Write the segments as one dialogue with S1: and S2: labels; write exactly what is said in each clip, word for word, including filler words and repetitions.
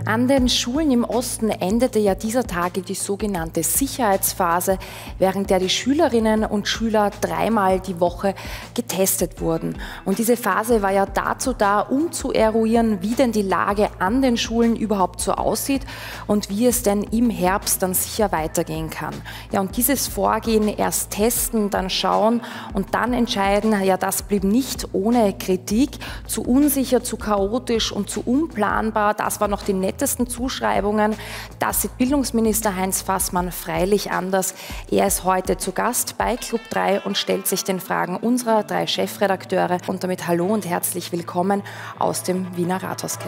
S1: An den Schulen im Osten endete ja dieser Tage die sogenannte Sicherheitsphase, während der die Schülerinnen und Schüler dreimal die Woche getestet wurden. Und diese Phase war ja dazu da, um zu eruieren, wie denn die Lage an den Schulen überhaupt so aussieht und wie es denn im Herbst dann sicher weitergehen kann. Ja, und dieses Vorgehen, erst testen, dann schauen und dann entscheiden, ja, das blieb nicht ohne Kritik. Zu unsicher, zu chaotisch und zu unplanbar, das war noch die nettesten Zuschreibungen. Das sieht Bildungsminister Heinz Fassmann freilich anders. Er ist heute zu Gast bei Club drei und stellt sich den Fragen unserer drei Chefredakteure. Und damit hallo und herzlich willkommen aus dem Wiener Rathauskeller.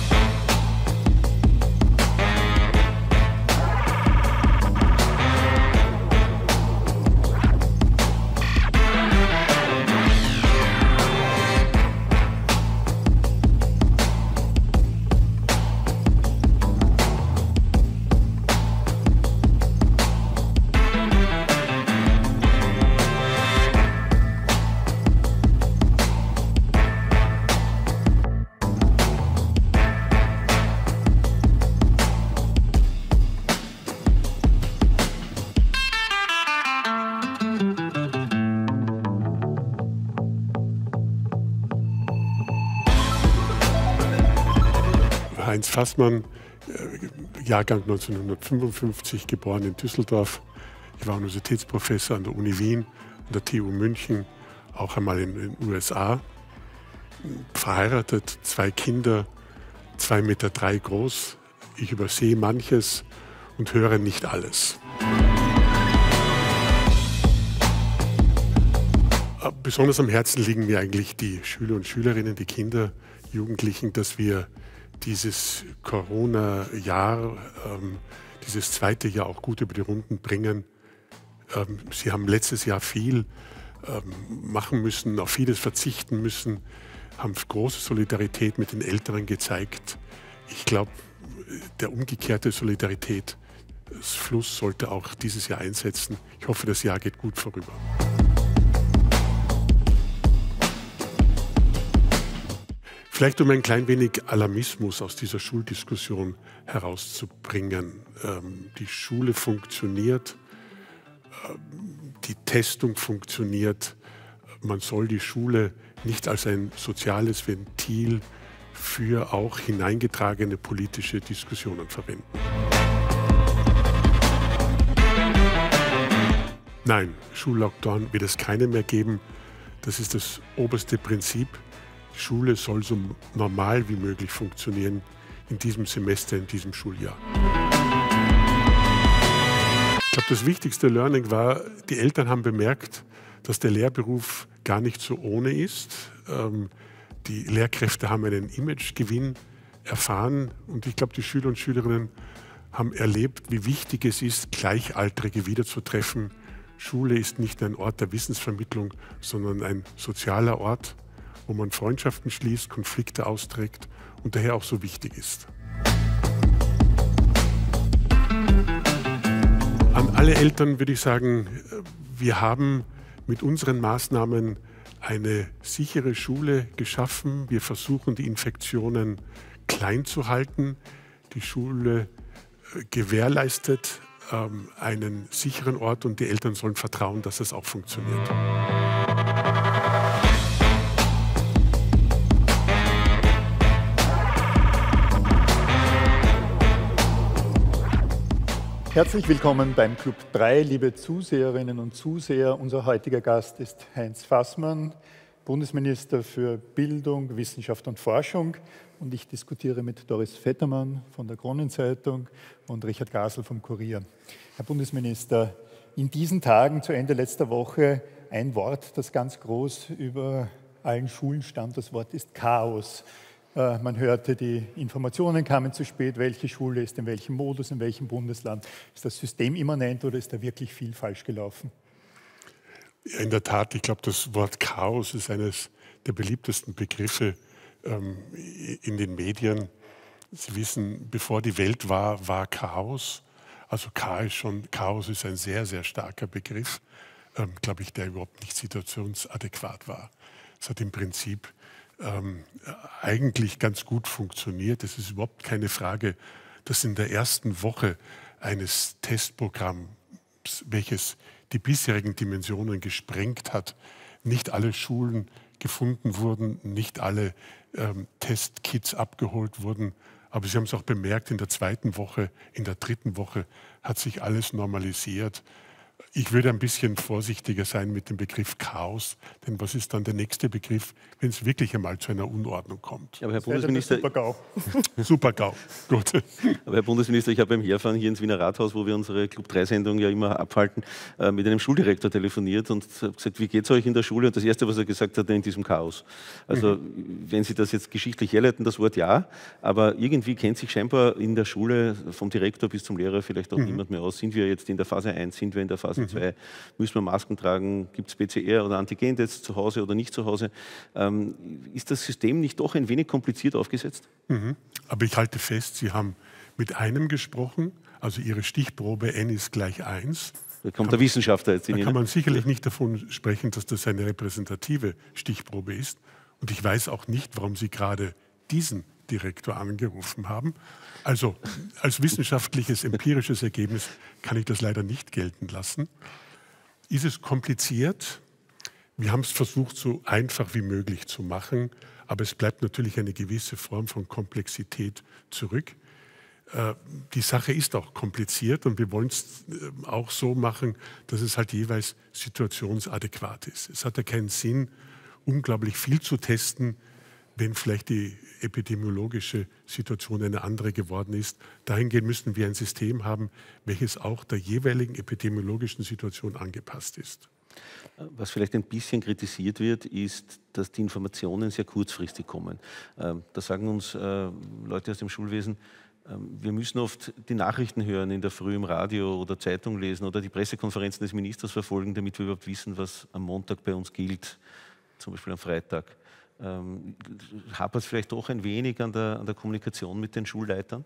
S2: Heinz Fassmann, Jahrgang neunzehnhundertfünfundfünfzig, geboren in Düsseldorf. Ich war Universitätsprofessor an der Uni Wien, an der T U München, auch einmal in den U S A. Verheiratet, zwei Kinder, zwei Meter drei groß. Ich übersehe manches und höre nicht alles. Besonders am Herzen liegen mir eigentlich die Schüler und Schülerinnen, die Kinder, Jugendlichen, dass wir dieses Corona-Jahr, ähm, dieses zweite Jahr auch gut über die Runden bringen. Ähm, Sie haben letztes Jahr viel ähm, machen müssen, auf vieles verzichten müssen, haben große Solidarität mit den Älteren gezeigt. Ich glaube, der umgekehrte Solidaritätsfluss sollte auch dieses Jahr einsetzen. Ich hoffe, das Jahr geht gut vorüber. Vielleicht um ein klein wenig Alarmismus aus dieser Schuldiskussion herauszubringen. Ähm, die Schule funktioniert, ähm, die Testung funktioniert. Man soll die Schule nicht als ein soziales Ventil für auch hineingetragene politische Diskussionen verwenden. Nein, Schullockdown wird es keine mehr geben. Das ist das oberste Prinzip. Die Schule soll so normal wie möglich funktionieren in diesem Semester, in diesem Schuljahr. Ich glaube, das wichtigste Learning war, die Eltern haben bemerkt, dass der Lehrberuf gar nicht so ohne ist. Die Lehrkräfte haben einen Imagegewinn erfahren und ich glaube, die Schüler und Schülerinnen haben erlebt, wie wichtig es ist, Gleichaltrige wiederzutreffen. Schule ist nicht ein Ort der Wissensvermittlung, sondern ein sozialer Ort, wo man Freundschaften schließt, Konflikte austrägt und daher auch so wichtig ist. An alle Eltern würde ich sagen, wir haben mit unseren Maßnahmen eine sichere Schule geschaffen. Wir versuchen, die Infektionen klein zu halten. Die Schule gewährleistet ähm, einen sicheren Ort und die Eltern sollen vertrauen, dass es auch funktioniert.
S3: Herzlich willkommen beim Club drei, liebe Zuseherinnen und Zuseher. Unser heutiger Gast ist Heinz Fassmann, Bundesminister für Bildung, Wissenschaft und Forschung. Und ich diskutiere mit Doris Vettermann von der Kronenzeitung und Richard Gasel vom Kurier. Herr Bundesminister, in diesen Tagen zu Ende letzter Woche ein Wort, das ganz groß über allen Schulen stand. Das Wort ist Chaos. Man hörte, die Informationen kamen zu spät, welche Schule ist in welchem Modus, in welchem Bundesland. Ist das systemimmanent oder ist da wirklich viel falsch gelaufen?
S2: Ja, in der Tat, ich glaube, das Wort Chaos ist eines der beliebtesten Begriffe ähm, in den Medien. Sie wissen, bevor die Welt war, war Chaos. Also Chaos, schon, Chaos ist ein sehr, sehr starker Begriff, ähm, glaube ich, der überhaupt nicht situationsadäquat war. Es hat im Prinzip ähm, eigentlich ganz gut funktioniert. Es ist überhaupt keine Frage, dass in der ersten Woche eines Testprogramms, welches die bisherigen Dimensionen gesprengt hat, nicht alle Schulen gefunden wurden, nicht alle ähm, Testkits abgeholt wurden. Aber Sie haben es auch bemerkt, in der zweiten Woche, in der dritten Woche hat sich alles normalisiert. Ich würde ein bisschen vorsichtiger sein mit dem Begriff Chaos, denn was ist dann der nächste Begriff, wenn es wirklich einmal zu einer Unordnung kommt?
S4: Aber Herr Bundesminister,
S3: Super-GAU.
S2: Super-GAU, gut.
S4: Aber Herr Bundesminister, ich habe beim Herfahren hier ins Wiener Rathaus, wo wir unsere Club drei Sendung ja immer abhalten, äh, mit einem Schuldirektor telefoniert und habe gesagt, wie geht es euch in der Schule? Und das Erste, was er gesagt hat, in diesem Chaos. Also mhm. wenn Sie das jetzt geschichtlich herleiten, das Wort ja, aber irgendwie kennt sich scheinbar in der Schule vom Direktor bis zum Lehrer vielleicht auch mhm. niemand mehr aus. Sind wir jetzt in der Phase eins, sind wir in der Phase mhm. zwei? Müssen wir Masken tragen? Gibt es P C R oder Antigen-Tests zu Hause oder nicht zu Hause? Ähm, ist das System nicht doch ein wenig kompliziert aufgesetzt?
S2: Mhm. Aber ich halte fest, Sie haben mit einem gesprochen, also Ihre Stichprobe N ist gleich eins.
S4: Da kommt der Wissenschaftler jetzt in
S2: Da
S4: Ihnen.
S2: kann man sicherlich nicht davon sprechen, dass das eine repräsentative Stichprobe ist. Und ich weiß auch nicht, warum Sie gerade diesen Direktor angerufen haben. Also als wissenschaftliches, empirisches Ergebnis kann ich das leider nicht gelten lassen. Ist es kompliziert? Wir haben es versucht, so einfach wie möglich zu machen, aber es bleibt natürlich eine gewisse Form von Komplexität zurück. Äh, die Sache ist auch kompliziert und wir wollen es äh, auch so machen, dass es halt jeweils situationsadäquat ist. Es hat ja keinen Sinn, unglaublich viel zu testen, wenn vielleicht die epidemiologische Situation eine andere geworden ist. Dahingehend müssen wir ein System haben, welches auch der jeweiligen epidemiologischen Situation angepasst ist.
S4: Was vielleicht ein bisschen kritisiert wird, ist, dass die Informationen sehr kurzfristig kommen. Da sagen uns Leute aus dem Schulwesen, wir müssen oft die Nachrichten hören in der Früh im Radio oder Zeitung lesen oder die Pressekonferenzen des Ministers verfolgen, damit wir überhaupt wissen, was am Montag bei uns gilt, zum Beispiel am Freitag. Ähm, hapert es vielleicht doch ein wenig an der, an der Kommunikation mit den Schulleitern?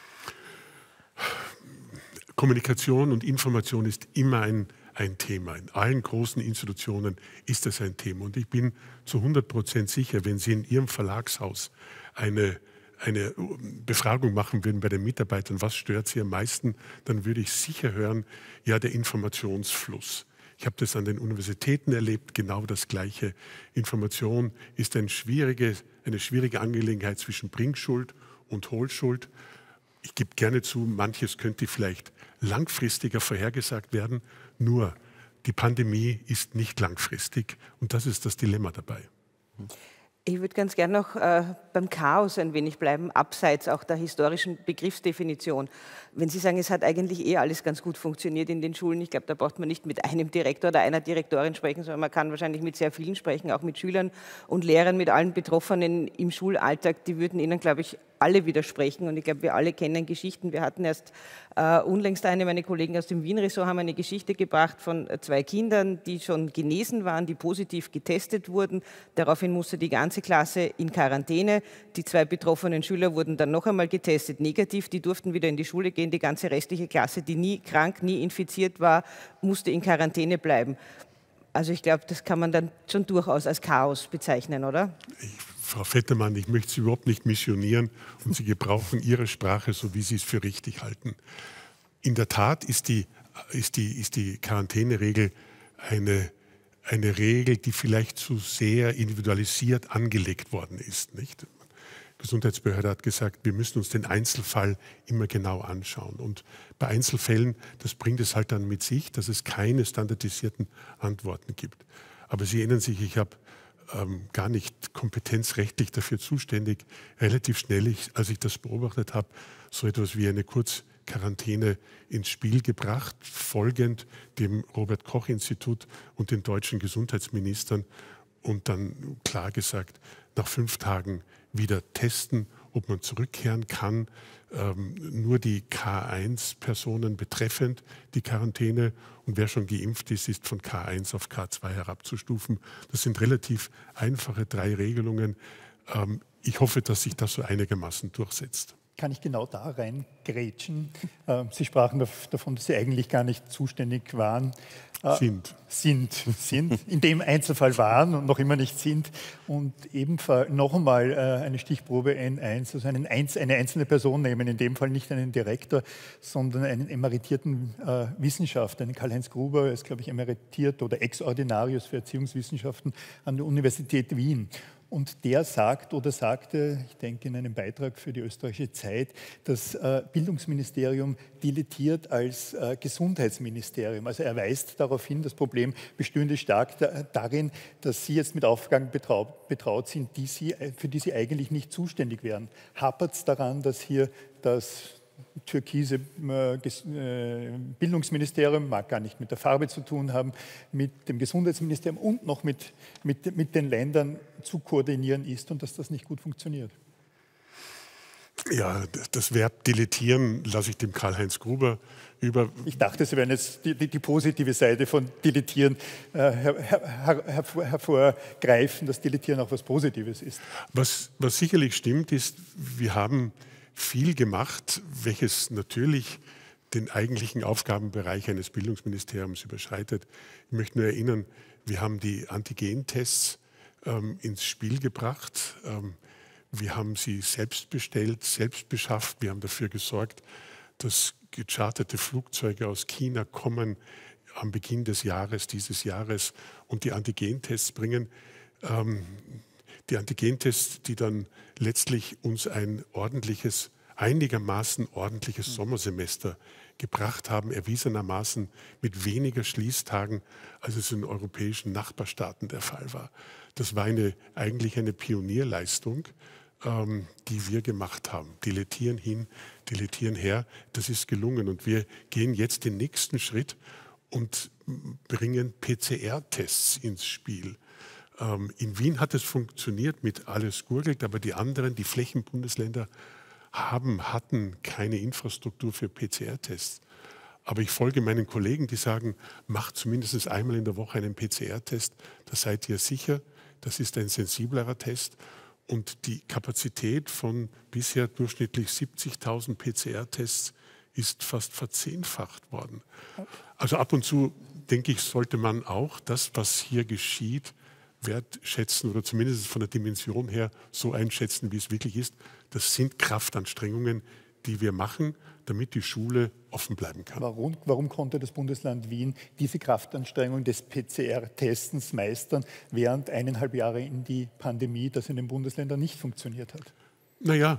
S2: Kommunikation und Information ist immer ein, ein Thema. In allen großen Institutionen ist das ein Thema. Und ich bin zu hundert Prozent sicher, wenn Sie in Ihrem Verlagshaus eine, eine Befragung machen würden bei den Mitarbeitern, was stört Sie am meisten, dann würde ich sicher hören, ja, der Informationsfluss. Ich habe das an den Universitäten erlebt, genau das Gleiche. Information ist ein schwierige, eine schwierige Angelegenheit zwischen Bringschuld und Holschuld. Ich gebe gerne zu, manches könnte vielleicht langfristiger vorhergesagt werden, nur die Pandemie ist nicht langfristig und das ist das Dilemma dabei.
S5: Ich würde ganz gerne noch äh, beim Chaos ein wenig bleiben, abseits auch der historischen Begriffsdefinition. Wenn Sie sagen, es hat eigentlich eh alles ganz gut funktioniert in den Schulen, ich glaube, da braucht man nicht mit einem Direktor oder einer Direktorin sprechen, sondern man kann wahrscheinlich mit sehr vielen sprechen, auch mit Schülern und Lehrern, mit allen Betroffenen im Schulalltag. Die würden Ihnen, glaube ich, alle widersprechen und ich glaube, wir alle kennen Geschichten. Wir hatten erst äh, unlängst eine, meine Kollegen aus dem Wien-Ressort haben eine Geschichte gebracht von äh, zwei Kindern, die schon genesen waren, die positiv getestet wurden. Daraufhin musste die ganze Klasse in Quarantäne. Die zwei betroffenen Schüler wurden dann noch einmal getestet, negativ. Die durften wieder in die Schule gehen. Die ganze restliche Klasse, die nie krank, nie infiziert war, musste in Quarantäne bleiben. Also ich glaube, das kann man dann schon durchaus als Chaos bezeichnen, oder?
S2: Ich Frau Vettermann, ich möchte Sie überhaupt nicht missionieren und Sie gebrauchen Ihre Sprache, so wie Sie es für richtig halten. In der Tat ist die, ist die, ist die Quarantäneregel eine, eine Regel, die vielleicht zu sehr individualisiert angelegt worden ist. Nicht? Die Gesundheitsbehörde hat gesagt, wir müssen uns den Einzelfall immer genau anschauen. Und bei Einzelfällen, das bringt es halt dann mit sich, dass es keine standardisierten Antworten gibt. Aber Sie erinnern sich, ich habe Ähm, gar nicht kompetenzrechtlich dafür zuständig, relativ schnell, ich, als ich das beobachtet habe, so etwas wie eine Kurzquarantäne ins Spiel gebracht, folgend dem Robert-Koch-Institut und den deutschen Gesundheitsministern und dann klar gesagt, nach fünf Tagen wieder testen, ob man zurückkehren kann. Ähm, nur die K eins Personen betreffend die Quarantäne und wer schon geimpft ist, ist von K eins auf K zwei herabzustufen. Das sind relativ einfache drei Regelungen. Ähm, ich hoffe, dass sich das so einigermaßen durchsetzt.
S3: kann ich genau da reingrätschen. Äh, Sie sprachen davon, dass Sie eigentlich gar nicht zuständig waren. Äh,
S2: sind.
S3: Sind, sind, in dem Einzelfall waren und noch immer nicht sind. Und ebenfalls noch einmal äh, eine Stichprobe N eins, also einen Einz, eine einzelne Person nehmen, in dem Fall nicht einen Direktor, sondern einen emeritierten äh, Wissenschaftler, einen Karl-Heinz Gruber, er ist, glaube ich, emeritiert oder Ex-Ordinarius für Erziehungswissenschaften an der Universität Wien. Und der sagt oder sagte, ich denke in einem Beitrag für die Österreichische Zeit, das äh, Bildungsministerium dilettiert als äh, Gesundheitsministerium. Also er weist darauf hin, das Problem bestünde stark da, darin, dass Sie jetzt mit Aufgaben betraut, betraut sind, die Sie, für die Sie eigentlich nicht zuständig wären. Hapert es daran, dass hier das türkise äh, Bildungsministerium, mag gar nicht mit der Farbe zu tun haben, mit dem Gesundheitsministerium und noch mit, mit, mit den Ländern zu koordinieren ist und dass das nicht gut funktioniert?
S2: Ja, das Verb dilettieren lasse ich dem Karl-Heinz Gruber über.
S3: Ich dachte, Sie werden jetzt die, die, die positive Seite von Dilettieren äh, her, her, her, hervorgreifen, dass Dilettieren auch was Positives ist.
S2: Was, was sicherlich stimmt, ist, wir haben viel gemacht, welches natürlich den eigentlichen Aufgabenbereich eines Bildungsministeriums überschreitet. Ich möchte nur erinnern, wir haben die Antigentests ähm, ins Spiel gebracht. Ähm, wir haben sie selbst bestellt, selbst beschafft. Wir haben dafür gesorgt, dass gecharterte Flugzeuge aus China kommen am Beginn des Jahres, dieses Jahres, und die Antigentests bringen. Ähm, Die Antigentests, die dann letztlich uns ein ordentliches, einigermaßen ordentliches Sommersemester gebracht haben, erwiesenermaßen mit weniger Schließtagen, als es in europäischen Nachbarstaaten der Fall war. Das war eine, eigentlich eine Pionierleistung, ähm, die wir gemacht haben. Dilettieren hin, dilettieren her, das ist gelungen. Und wir gehen jetzt den nächsten Schritt und bringen P C R-Tests ins Spiel. In Wien hat es funktioniert mit alles gurgelt, aber die anderen, die Flächenbundesländer, haben, hatten keine Infrastruktur für P C R-Tests. Aber ich folge meinen Kollegen, die sagen, macht zumindest einmal in der Woche einen P C R-Test, da seid ihr sicher, das ist ein sensiblerer Test. Und die Kapazität von bisher durchschnittlich siebzigtausend P C R-Tests ist fast verzehnfacht worden. Also ab und zu, denke ich, sollte man auch das, was hier geschieht, wertschätzen oder zumindest von der Dimension her so einschätzen, wie es wirklich ist. Das sind Kraftanstrengungen, die wir machen, damit die Schule offen bleiben kann.
S3: Warum, warum konnte das Bundesland Wien diese Kraftanstrengung des P C R-Testens meistern, während eineinhalb Jahre in die Pandemie das in den Bundesländern nicht funktioniert hat?
S2: Naja,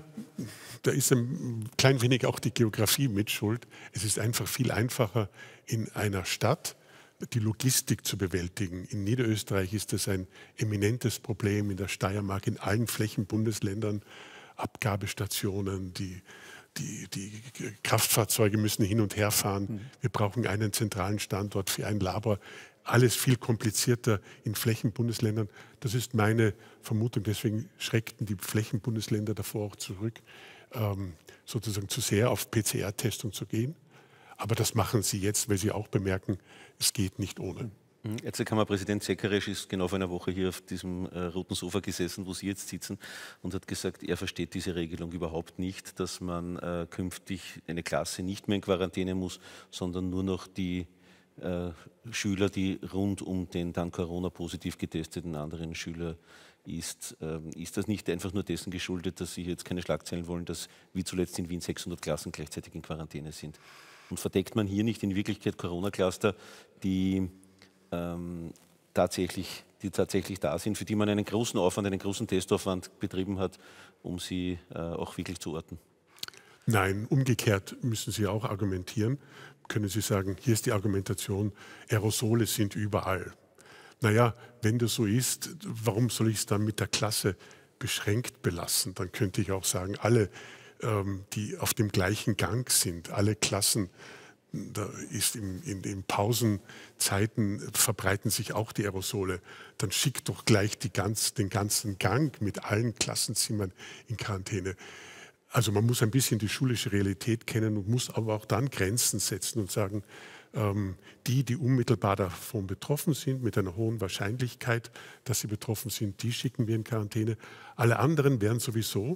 S2: da ist ein klein wenig auch die Geografie mit schuld. Es ist einfach viel einfacher in einer Stadt, die Logistik zu bewältigen. In Niederösterreich ist das ein eminentes Problem, in der Steiermark, in allen Flächenbundesländern, Abgabestationen, die, die, die Kraftfahrzeuge müssen hin und her fahren. Wir brauchen einen zentralen Standort für ein Labor. Alles viel komplizierter in Flächenbundesländern. Das ist meine Vermutung. Deswegen schreckten die Flächenbundesländer davor auch zurück, ähm, sozusagen zu sehr auf P C R-Testung zu gehen. Aber das machen sie jetzt, weil sie auch bemerken, es geht nicht ohne.
S4: Ärztekammerpräsident Sekaresch ist genau vor einer Woche hier auf diesem äh, roten Sofa gesessen, wo Sie jetzt sitzen, und hat gesagt, er versteht diese Regelung überhaupt nicht, dass man äh, künftig eine Klasse nicht mehr in Quarantäne muss, sondern nur noch die äh, Schüler, die rund um den dann Corona-positiv getesteten anderen Schüler ist. Ähm, ist das nicht einfach nur dessen geschuldet, dass Sie jetzt keine Schlagzeilen wollen, dass wie zuletzt in Wien sechshundert Klassen gleichzeitig in Quarantäne sind? Und verdeckt man hier nicht in Wirklichkeit Corona-Cluster, die, ähm, tatsächlich, die tatsächlich da sind, für die man einen großen Aufwand, einen großen Testaufwand betrieben hat, um sie äh, auch wirklich zu orten?
S2: Nein, umgekehrt müssen Sie auch argumentieren. Können Sie sagen, hier ist die Argumentation, Aerosole sind überall. Naja, wenn das so ist, warum soll ich es dann mit der Klasse beschränkt belassen? Dann könnte ich auch sagen, alle, ähm, die auf dem gleichen Gang sind, alle Klassen, da ist im, in den Pausenzeiten verbreiten sich auch die Aerosole. Dann schickt doch gleich die ganz, den ganzen Gang mit allen Klassenzimmern in Quarantäne. Also man muss ein bisschen die schulische Realität kennen und muss aber auch dann Grenzen setzen und sagen, ähm, die, die unmittelbar davon betroffen sind, mit einer hohen Wahrscheinlichkeit, dass sie betroffen sind, die schicken wir in Quarantäne. Alle anderen werden sowieso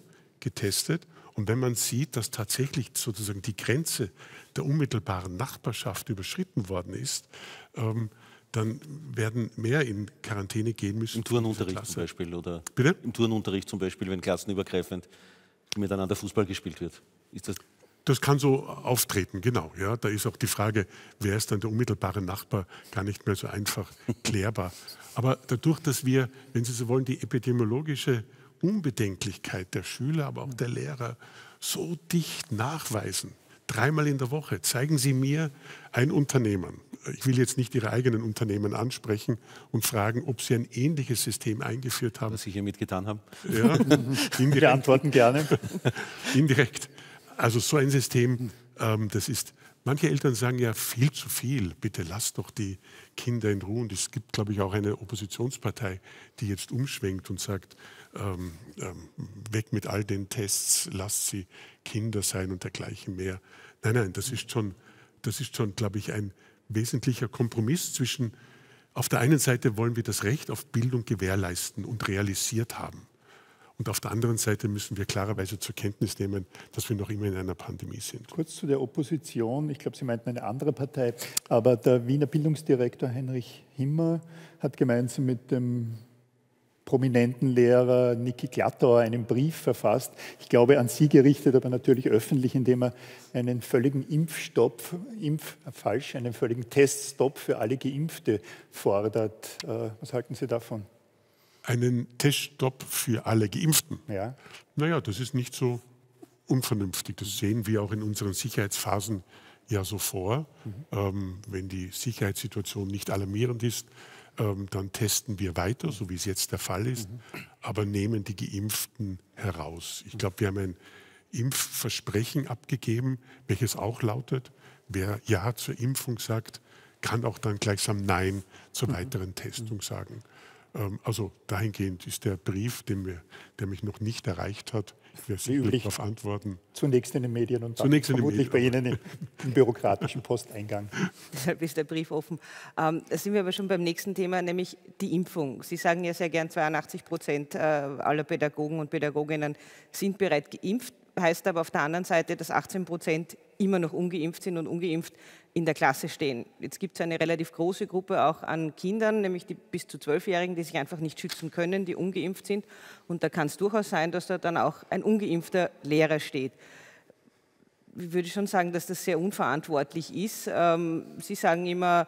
S2: getestet. Und wenn man sieht, dass tatsächlich sozusagen die Grenze der unmittelbaren Nachbarschaft überschritten worden ist, ähm, dann werden mehr in Quarantäne gehen müssen.
S4: Im Turnunterricht zum Beispiel, oder?
S2: Bitte?
S4: Im Turnunterricht zum Beispiel, wenn klassenübergreifend miteinander Fußball gespielt wird. Ist das
S2: Das kann so auftreten, genau. Ja. Da ist auch die Frage, wer ist dann der unmittelbare Nachbar, gar nicht mehr so einfach klärbar. Aber dadurch, dass wir, wenn Sie so wollen, die epidemiologische Unbedenklichkeit der Schüler, aber auch der Lehrer so dicht nachweisen, dreimal in der Woche, zeigen Sie mir ein Unternehmen. Ich will jetzt nicht Ihre eigenen Unternehmen ansprechen und fragen, ob Sie ein ähnliches System eingeführt haben.
S4: was Sie hier mitgetan haben?
S2: Ja,
S3: Wir antworten gerne.
S2: Indirekt. Also so ein System, ähm, das ist, manche Eltern sagen ja viel zu viel, bitte lasst doch die Kinder in Ruhe. Und es gibt, glaube ich, auch eine Oppositionspartei, die jetzt umschwenkt und sagt, ähm, ähm, weg mit all den Tests, lasst sie Kinder sein und dergleichen mehr. Nein, nein, das ist schon, das ist schon, glaube ich, ein wesentlicher Kompromiss zwischen, auf der einen Seite wollen wir das Recht auf Bildung gewährleisten und realisiert haben. Und auf der anderen Seite müssen wir klarerweise zur Kenntnis nehmen, dass wir noch immer in einer Pandemie sind.
S3: Kurz zu der Opposition. Ich glaube, Sie meinten eine andere Partei. Aber der Wiener Bildungsdirektor Heinrich Himmer hat gemeinsam mit dem prominenten Lehrer Niki Glattauer einen Brief verfasst. Ich glaube, an Sie gerichtet, aber natürlich öffentlich, indem er einen völligen Impfstopp, Impf, falsch, einen völligen Teststopp für alle Geimpfte fordert. Was halten Sie davon?
S2: Einen Teststopp für alle Geimpften.
S3: Ja.
S2: Naja, das ist nicht so unvernünftig. Das sehen wir auch in unseren Sicherheitsphasen ja so vor. Mhm. Ähm, wenn die Sicherheitssituation nicht alarmierend ist, ähm, dann testen wir weiter, so wie es jetzt der Fall ist, mhm. aber nehmen die Geimpften heraus. Ich glaube, wir haben ein Impfversprechen abgegeben, welches auch lautet, wer Ja zur Impfung sagt, kann auch dann gleichsam Nein zur mhm. weiteren Testung sagen. Also dahingehend ist der Brief, den wir, der mich noch nicht erreicht hat, ich werde sicherlich darauf antworten.
S3: Zunächst in den Medien und dann
S2: Zunächst
S3: vermutlich bei Ihnen im, im bürokratischen Posteingang.
S5: Deshalb ist der Brief offen. Ähm, da sind wir aber schon beim nächsten Thema, nämlich die Impfung. Sie sagen ja sehr gern, zweiundachtzig Prozent aller Pädagogen und Pädagoginnen sind bereits geimpft. Heißt aber auf der anderen Seite, dass achtzehn Prozent immer noch ungeimpft sind und ungeimpft in der Klasse stehen. Jetzt gibt es eine relativ große Gruppe auch an Kindern, nämlich die bis zu zwölfjährigen, die sich einfach nicht schützen können, die ungeimpft sind. Und da kann es durchaus sein, dass da dann auch ein ungeimpfter Lehrer steht. Ich würde schon sagen, dass das sehr unverantwortlich ist. Sie sagen immer,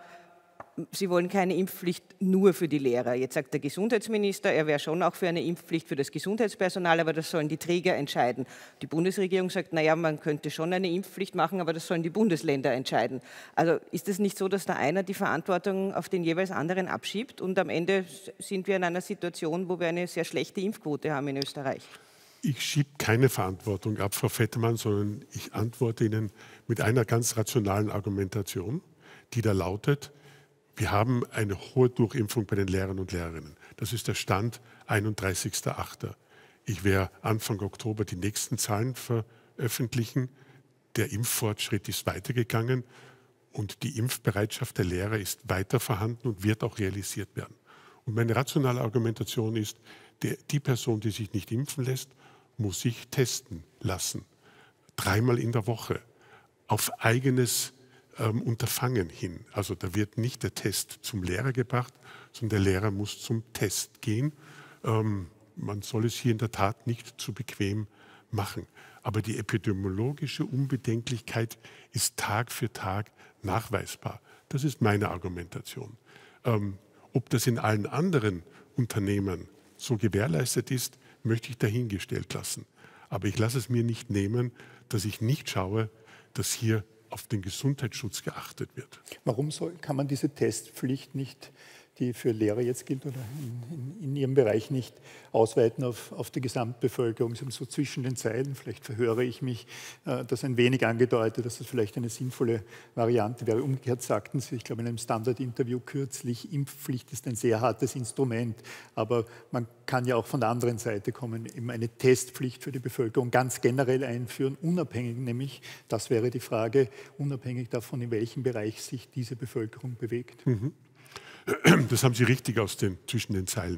S5: Sie wollen keine Impfpflicht nur für die Lehrer. Jetzt sagt der Gesundheitsminister, er wäre schon auch für eine Impfpflicht für das Gesundheitspersonal, aber das sollen die Träger entscheiden. Die Bundesregierung sagt, naja, man könnte schon eine Impfpflicht machen, aber das sollen die Bundesländer entscheiden. Also ist es nicht so, dass da einer die Verantwortung auf den jeweils anderen abschiebt und am Ende sind wir in einer Situation, wo wir eine sehr schlechte Impfquote haben in Österreich?
S2: Ich schiebe keine Verantwortung ab, Frau Vettermann, sondern ich antworte Ihnen mit einer ganz rationalen Argumentation, die da lautet, wir haben eine hohe Durchimpfung bei den Lehrern und Lehrerinnen. Das ist der Stand einunddreißigster achter Ich werde Anfang Oktober die nächsten Zahlen veröffentlichen. Der Impffortschritt ist weitergegangen und die Impfbereitschaft der Lehrer ist weiter vorhanden und wird auch realisiert werden. Und meine rationale Argumentation ist, der, die Person, die sich nicht impfen lässt, muss sich testen lassen. Dreimal in der Woche auf eigenes Ähm, Unterfangen hin. Also da wird nicht der Test zum Lehrer gebracht, sondern der Lehrer muss zum Test gehen. Ähm, man soll es hier in der Tat nicht zu bequem machen. Aber die epidemiologische Unbedenklichkeit ist Tag für Tag nachweisbar. Das ist meine Argumentation. Ähm, ob das in allen anderen Unternehmen so gewährleistet ist, möchte ich dahingestellt lassen. Aber ich lasse es mir nicht nehmen, dass ich nicht schaue, dass hier auf den Gesundheitsschutz geachtet wird.
S3: Warum soll, kann man diese Testpflicht nicht, die für Lehrer jetzt gilt, oder in, in, in Ihrem Bereich nicht ausweiten auf, auf die Gesamtbevölkerung? Sie haben so zwischen den Zeilen, vielleicht verhöre ich mich, äh, das ein wenig angedeutet, dass das vielleicht eine sinnvolle Variante wäre. Umgekehrt sagten Sie, ich glaube in einem Standard-Interview kürzlich, Impfpflicht ist ein sehr hartes Instrument, aber man kann ja auch von der anderen Seite kommen, eben eine Testpflicht für die Bevölkerung ganz generell einführen, unabhängig nämlich, das wäre die Frage, unabhängig davon, in welchem Bereich sich diese Bevölkerung bewegt.
S2: Mhm. Das haben Sie richtig aus den, zwischen den Zeilen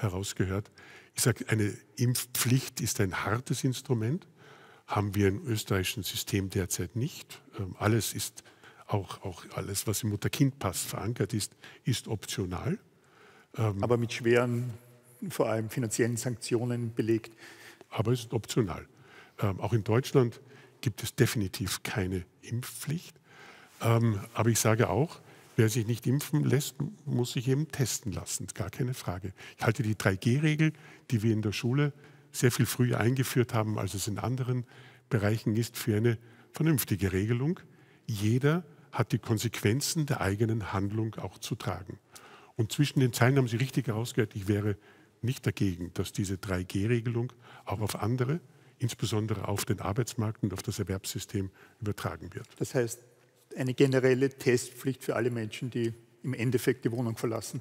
S2: herausgehört. Ich sage, eine Impfpflicht ist ein hartes Instrument, haben wir im österreichischen System derzeit nicht. Ähm, alles ist, auch, auch alles, was im Mutter-Kind-Pass verankert ist, ist optional.
S3: Ähm, aber mit schweren, vor allem finanziellen Sanktionen belegt.
S2: Aber es ist optional. Ähm, auch in Deutschland gibt es definitiv keine Impfpflicht. Ähm, aber ich sage auch, wer sich nicht impfen lässt, muss sich eben testen lassen. Gar keine Frage. Ich halte die drei G Regel, die wir in der Schule sehr viel früher eingeführt haben, als es in anderen Bereichen ist, für eine vernünftige Regelung. Jeder hat die Konsequenzen der eigenen Handlung auch zu tragen. Und zwischen den Zeilen haben Sie richtig herausgehört, ich wäre nicht dagegen, dass diese drei G Regelung auch auf andere, insbesondere auf den Arbeitsmarkt und auf das Erwerbssystem übertragen wird.
S3: Das heißt, eine generelle Testpflicht für alle Menschen, die im Endeffekt die Wohnung verlassen.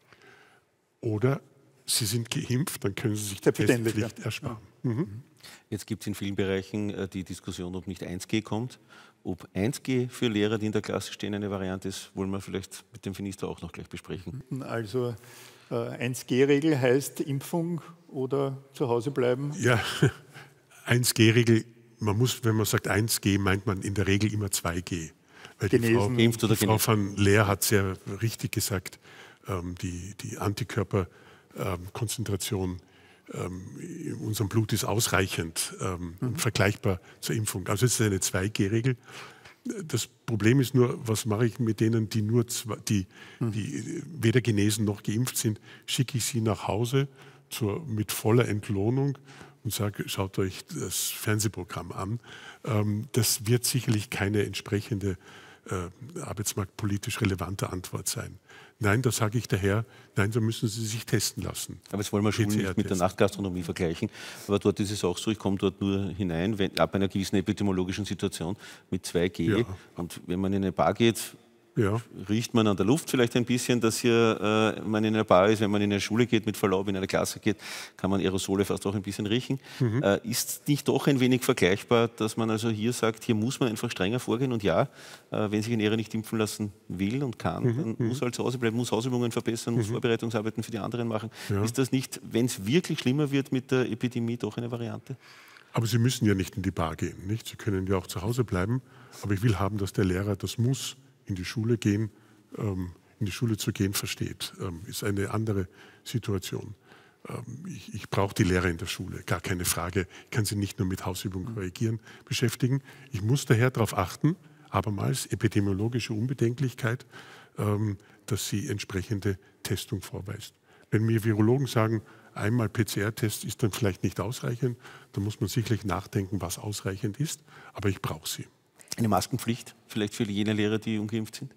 S2: Oder Sie sind geimpft, dann können Sie sich die Testpflicht ja. ersparen. Ja. Mhm.
S4: Jetzt gibt es in vielen Bereichen die Diskussion, ob nicht eins G kommt. Ob eins G für Lehrer, die in der Klasse stehen, eine Variante ist, wollen wir vielleicht mit dem Minister auch noch gleich besprechen.
S3: Also äh, eins G Regel heißt Impfung oder zu Hause bleiben?
S2: Ja, eins G Regel, man muss, wenn man sagt eins G, meint man in der Regel immer zwei G. Weil die Frau,
S4: Geimpft oder
S2: die Frau van Leer hat sehr richtig gesagt, ähm, die, die Antikörperkonzentration ähm, in unserem Blut ist ausreichend ähm, mhm. vergleichbar zur Impfung. Also es ist eine zwei G Regel. Das Problem ist nur, was mache ich mit denen, die, nur zwei, die, mhm. die weder genesen noch geimpft sind? Schicke ich sie nach Hause zur, mit voller Entlohnung und sage, schaut euch das Fernsehprogramm an. Ähm, das wird sicherlich keine entsprechende äh, arbeitsmarktpolitisch relevante Antwort sein. Nein, da sage ich daher, nein, so müssen Sie sich testen lassen.
S4: Aber jetzt wollen wir Schulen nicht mit der Nachtgastronomie vergleichen. Aber dort ist es auch so, ich komme dort nur hinein, wenn, ab einer gewissen epidemiologischen Situation mit zwei G. Ja. Und wenn man in eine Bar geht, ja. riecht man an der Luft vielleicht ein bisschen, dass hier äh, man in einer Bar ist. Wenn man in eine Schule geht, mit Verlaub, in eine Klasse geht, kann man Aerosole fast auch ein bisschen riechen. Mhm. Äh, ist nicht doch ein wenig vergleichbar, dass man also hier sagt, hier muss man einfach strenger vorgehen und ja, äh, wenn sich ein Lehrer nicht impfen lassen will und kann, mhm. dann mhm. muss er halt zu Hause bleiben, muss Hausübungen verbessern, mhm. muss Vorbereitungsarbeiten für die anderen machen. Ja. Ist das nicht, wenn es wirklich schlimmer wird mit der Epidemie, doch eine Variante?
S2: Aber Sie müssen ja nicht in die Bar gehen, nicht? Sie können ja auch zu Hause bleiben. Aber ich will haben, dass der Lehrer das muss, in die Schule gehen, ähm, in die Schule zu gehen, versteht. Ähm, ist eine andere Situation. Ähm, ich ich brauche die Lehrer in der Schule, gar keine Frage. Ich kann sie nicht nur mit Hausübungen korrigieren beschäftigen. Ich muss daher darauf achten, abermals epidemiologische Unbedenklichkeit, ähm, dass sie entsprechende Testung vorweist. Wenn mir Virologen sagen, einmal P C R-Test ist dann vielleicht nicht ausreichend, dann muss man sicherlich nachdenken, was ausreichend ist, aber ich brauche sie.
S4: Eine Maskenpflicht vielleicht für jene Lehrer, die ungeimpft sind?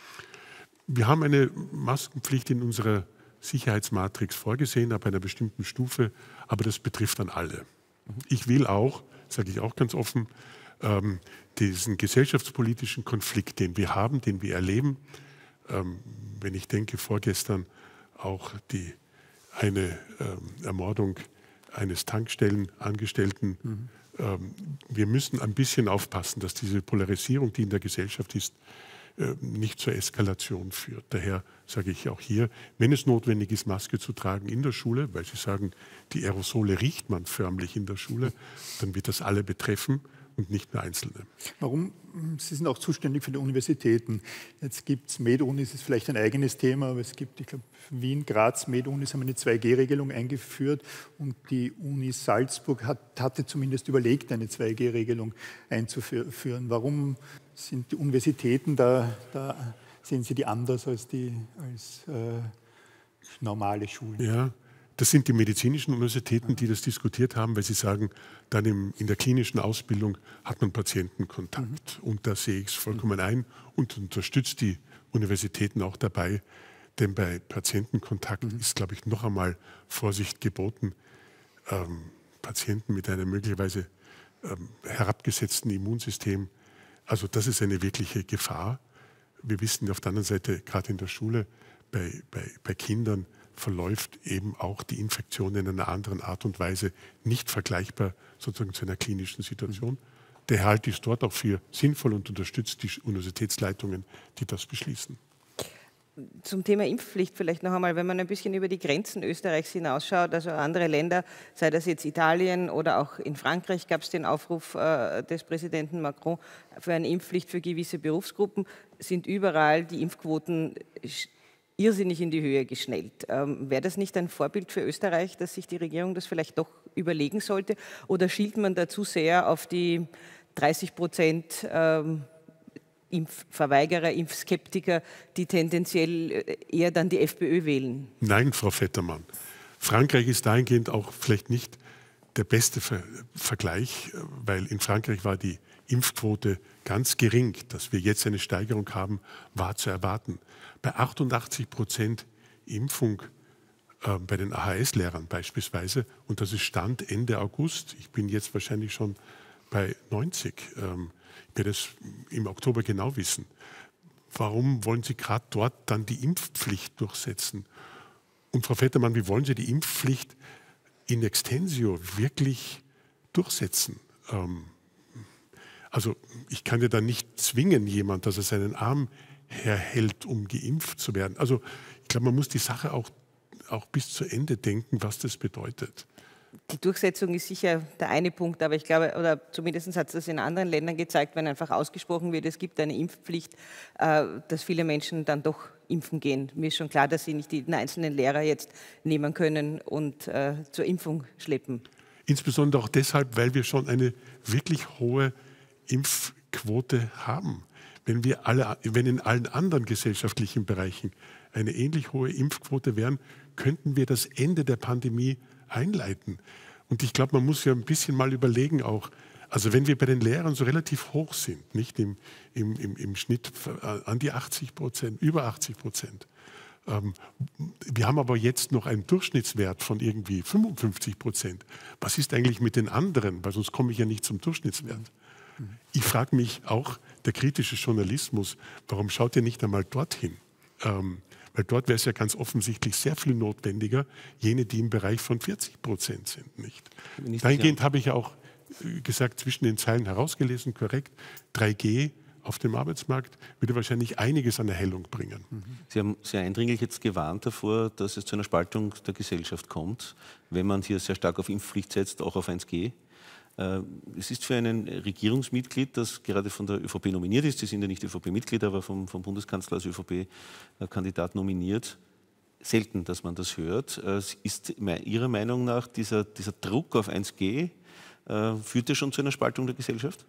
S2: Wir haben eine Maskenpflicht in unserer Sicherheitsmatrix vorgesehen, ab einer bestimmten Stufe, aber das betrifft dann alle. Mhm. Ich will auch, sage ich auch ganz offen, ähm, diesen gesellschaftspolitischen Konflikt, den wir haben, den wir erleben, ähm, wenn ich denke, vorgestern auch die, eine ähm, Ermordung eines Tankstellenangestellten, mhm. Wir müssen ein bisschen aufpassen, dass diese Polarisierung, die in der Gesellschaft ist, nicht zur Eskalation führt. Daher sage ich auch hier, wenn es notwendig ist, Maske zu tragen in der Schule, weil Sie sagen, die Aerosole riecht man förmlich in der Schule, dann wird das alle betreffen und nicht nur Einzelne.
S3: Warum? Sie sind auch zuständig für die Universitäten. Jetzt gibt es Med-Unis, ist vielleicht ein eigenes Thema, aber es gibt, ich glaube, Wien, Graz, Med-Unis haben eine zwei G Regelung eingeführt und die Uni Salzburg hat, hatte zumindest überlegt, eine zwei G Regelung einzuführen. Warum sind die Universitäten da, da sehen Sie die anders als, die, als äh, normale Schulen?
S2: Ja. Das sind die medizinischen Universitäten, die das diskutiert haben, weil sie sagen, dann im, in der klinischen Ausbildung hat man Patientenkontakt. Mhm. Und da sehe ich es vollkommen ein und unterstützt die Universitäten auch dabei. Denn bei Patientenkontakt mhm. ist, glaube ich, noch einmal Vorsicht geboten. Ähm, Patienten mit einem möglicherweise ähm, herabgesetzten Immunsystem, also das ist eine wirkliche Gefahr. Wir wissen auf der anderen Seite, gerade in der Schule, bei, bei, bei Kindern, verläuft eben auch die Infektion in einer anderen Art und Weise, nicht vergleichbar sozusagen zu einer klinischen Situation. Mhm. Daher halte ich es dort auch für sinnvoll und unterstützt die Universitätsleitungen, die das beschließen.
S5: Zum Thema Impfpflicht vielleicht noch einmal, wenn man ein bisschen über die Grenzen Österreichs hinausschaut, also andere Länder, sei das jetzt Italien oder auch in Frankreich gab es den Aufruf äh, des Präsidenten Macron für eine Impfpflicht für gewisse Berufsgruppen, sind überall die Impfquoten irrsinnig in die Höhe geschnellt. Ähm, wäre das nicht ein Vorbild für Österreich, dass sich die Regierung das vielleicht doch überlegen sollte? Oder schielt man da zu sehr auf die dreißig Prozent ähm, Impfverweigerer, Impfskeptiker, die tendenziell eher dann die FPÖ wählen?
S2: Nein, Frau Vettermann. Frankreich ist dahingehend auch vielleicht nicht der beste Ver Vergleich, weil in Frankreich war die Impfquote ganz gering. Dass wir jetzt eine Steigerung haben, war zu erwarten. Bei achtundachtzig Prozent Impfung äh, bei den A H S-Lehrern beispielsweise, und das ist Stand Ende August, ich bin jetzt wahrscheinlich schon bei neunzig, ähm, ich werde es im Oktober genau wissen. Warum wollen Sie gerade dort dann die Impfpflicht durchsetzen? Und Frau Vettermann, wie wollen Sie die Impfpflicht in extensio wirklich durchsetzen? Ähm, also ich kann ja dann nicht zwingen jemand, dass er seinen Arm herhält, um geimpft zu werden. Also ich glaube, man muss die Sache auch, auch bis zu Ende denken, was das bedeutet.
S5: Die Durchsetzung ist sicher der eine Punkt, aber ich glaube, oder zumindest hat es das in anderen Ländern gezeigt, wenn einfach ausgesprochen wird, es gibt eine Impfpflicht, äh, dass viele Menschen dann doch impfen gehen. Mir ist schon klar, dass sie nicht jeden einzelnen Lehrer jetzt nehmen können und äh, zur Impfung schleppen.
S2: Insbesondere auch deshalb, weil wir schon eine wirklich hohe Impfquote haben. Wenn, wir alle, wenn in allen anderen gesellschaftlichen Bereichen eine ähnlich hohe Impfquote wären, könnten wir das Ende der Pandemie einleiten. Und ich glaube, man muss ja ein bisschen mal überlegen auch, also wenn wir bei den Lehrern so relativ hoch sind, nicht im, im, im, im Schnitt an die achtzig Prozent, über achtzig Prozent. Ähm, wir haben aber jetzt noch einen Durchschnittswert von irgendwie fünfundfünfzig Prozent. Was ist eigentlich mit den anderen? Weil sonst komme ich ja nicht zum Durchschnittswert. Ich frage mich auch, der kritische Journalismus, warum schaut ihr nicht einmal dorthin? Ähm, Weil dort wäre es ja ganz offensichtlich sehr viel notwendiger, jene, die im Bereich von vierzig Prozent sind. Nicht? Dahingehend habe ich ja auch gesagt, zwischen den Zeilen herausgelesen, korrekt, drei G auf dem Arbeitsmarkt würde wahrscheinlich einiges an Erhellung bringen.
S4: Sie haben sehr eindringlich jetzt gewarnt davor, dass es zu einer Spaltung der Gesellschaft kommt, wenn man hier sehr stark auf Impfpflicht setzt, auch auf eins G. Es ist für einen Regierungsmitglied, das gerade von der ÖVP nominiert ist, Sie sind ja nicht ÖVP-Mitglied, aber vom, vom Bundeskanzler als ÖVP-Kandidat nominiert, selten, dass man das hört. Ist Ihrer Meinung nach dieser, dieser Druck auf eins G, führt der schon zu einer Spaltung der Gesellschaft?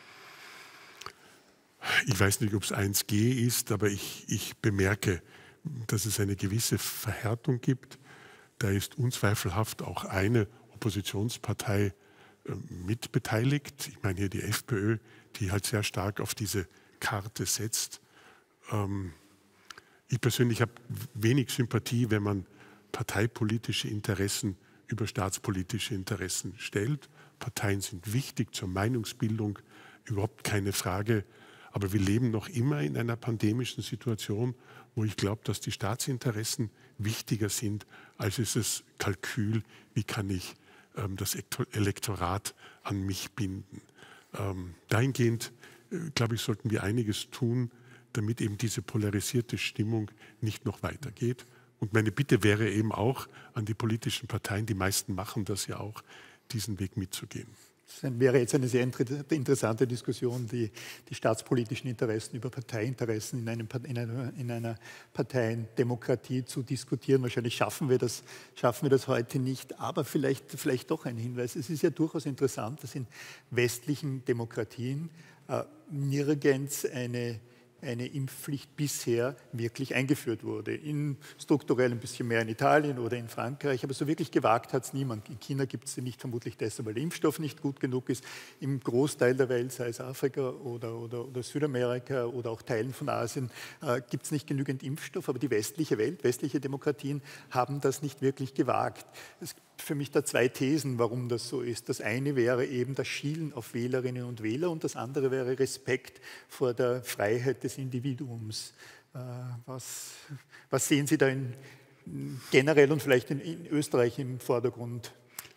S2: Ich weiß nicht, ob es eins G ist, aber ich, ich bemerke, dass es eine gewisse Verhärtung gibt. Da ist unzweifelhaft auch eine Oppositionspartei mitbeteiligt. Ich meine hier die FPÖ, die halt sehr stark auf diese Karte setzt. Ähm, ich persönlich habe wenig Sympathie, wenn man parteipolitische Interessen über staatspolitische Interessen stellt. Parteien sind wichtig zur Meinungsbildung, überhaupt keine Frage. Aber wir leben noch immer in einer pandemischen Situation, wo ich glaube, dass die Staatsinteressen wichtiger sind, als es das Kalkül, wie kann ich ähm, das Elektorat an mich binden. Ähm, dahingehend, äh, glaube ich, sollten wir einiges tun, damit eben diese polarisierte Stimmung nicht noch weitergeht. Und meine Bitte wäre eben auch an die politischen Parteien, die meisten machen das ja auch, diesen Weg mitzugehen.
S3: Das wäre jetzt eine sehr interessante Diskussion, die, die staatspolitischen Interessen über Parteiinteressen in, einem, in, einer, in einer Parteiendemokratie zu diskutieren. Wahrscheinlich schaffen wir das, schaffen wir das heute nicht, aber vielleicht, vielleicht doch ein Hinweis. Es ist ja durchaus interessant, dass in westlichen Demokratien äh, nirgends eine eine Impfpflicht bisher wirklich eingeführt wurde. In strukturell ein bisschen mehr in Italien oder in Frankreich, aber so wirklich gewagt hat es niemand. In China gibt es sie nicht, vermutlich deshalb, weil der Impfstoff nicht gut genug ist. Im Großteil der Welt, sei es Afrika oder, oder, oder Südamerika oder auch Teilen von Asien, äh, gibt es nicht genügend Impfstoff, aber die westliche Welt, westliche Demokratien haben das nicht wirklich gewagt. Es gibt für mich da zwei Thesen, warum das so ist. Das eine wäre eben das Schielen auf Wählerinnen und Wähler und das andere wäre Respekt vor der Freiheit des Individuums. Was, was sehen Sie da in, generell und vielleicht in, in Österreich im Vordergrund?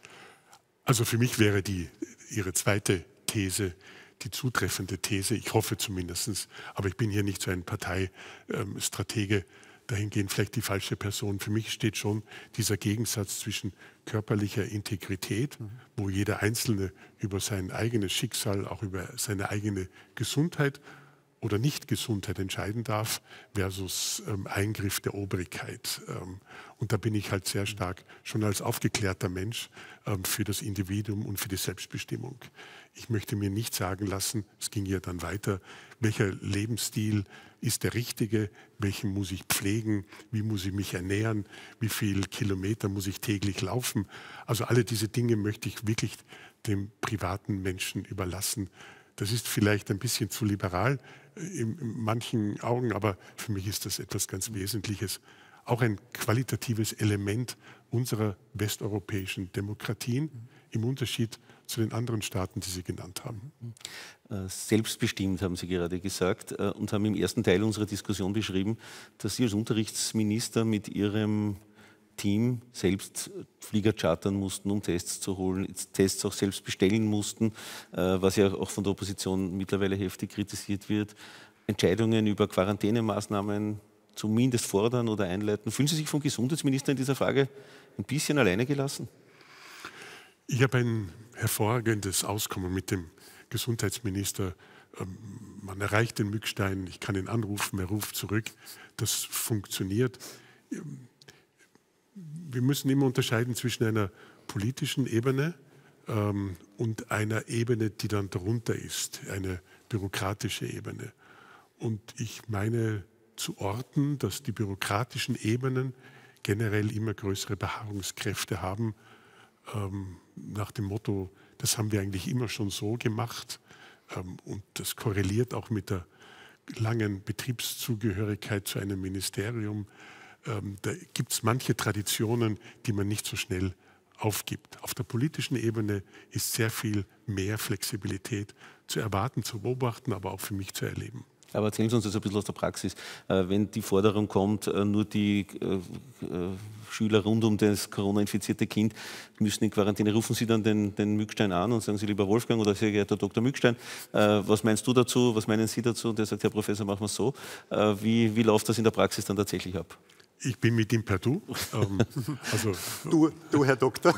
S2: Also für mich wäre die, Ihre zweite These die zutreffende These, ich hoffe zumindest, aber ich bin hier nicht so ein Parteistratege. dahingehend vielleicht die falsche Person. Für mich steht schon dieser Gegensatz zwischen körperlicher Integrität, mhm. wo jeder Einzelne über sein eigenes Schicksal, auch über seine eigene Gesundheit oder Nicht-Gesundheit entscheiden darf, versus ähm, Eingriff der Obrigkeit. Ähm, und da bin ich halt sehr stark schon als aufgeklärter Mensch ähm, für das Individuum und für die Selbstbestimmung. Ich möchte mir nicht sagen lassen, es ging ja dann weiter, welcher Lebensstil ist der richtige, welchen muss ich pflegen, wie muss ich mich ernähren, wie viele Kilometer muss ich täglich laufen. Also alle diese Dinge möchte ich wirklich dem privaten Menschen überlassen. Das ist vielleicht ein bisschen zu liberal in manchen Augen, aber für mich ist das etwas ganz Wesentliches. Auch ein qualitatives Element unserer westeuropäischen Demokratien im Unterschied zu den anderen Staaten, die Sie genannt haben.
S4: Selbstbestimmt, haben Sie gerade gesagt, und haben im ersten Teil unserer Diskussion beschrieben, dass Sie als Unterrichtsminister mit Ihrem Team selbst Flieger chartern mussten, um Tests zu holen, Tests auch selbst bestellen mussten, was ja auch von der Opposition mittlerweile heftig kritisiert wird. Entscheidungen über Quarantänemaßnahmen zumindest fordern oder einleiten. Fühlen Sie sich vom Gesundheitsminister in dieser Frage ein bisschen alleine gelassen?
S2: Ich habe ein hervorragendes Auskommen mit dem Gesundheitsminister. Man erreicht den Mückstein, ich kann ihn anrufen, er ruft zurück. Das funktioniert. Wir müssen immer unterscheiden zwischen einer politischen Ebene ähm, und einer Ebene, die dann darunter ist, eine bürokratische Ebene. Und ich meine zu orten, dass die bürokratischen Ebenen generell immer größere Beharrungskräfte haben, ähm, nach dem Motto, das haben wir eigentlich immer schon so gemacht. Ähm, und das korreliert auch mit der langen Betriebszugehörigkeit zu einem Ministerium. Ähm, da gibt es manche Traditionen, die man nicht so schnell aufgibt. Auf der politischen Ebene ist sehr viel mehr Flexibilität zu erwarten, zu beobachten, aber auch für mich zu erleben.
S4: Aber erzählen Sie uns das ein bisschen aus der Praxis. Wenn die Forderung kommt, nur die Schüler rund um das Corona-infizierte Kind müssen in Quarantäne, rufen Sie dann den, den Mückstein an und sagen Sie, lieber Wolfgang oder sehr geehrter Doktor Mückstein, was meinst du dazu, was meinen Sie dazu? Und der sagt, Herr Professor, machen wir es so. Wie, wie läuft das in der Praxis dann tatsächlich ab?
S2: Ich bin mit ihm per Du. Ähm, also,
S3: du, du, Herr Doktor.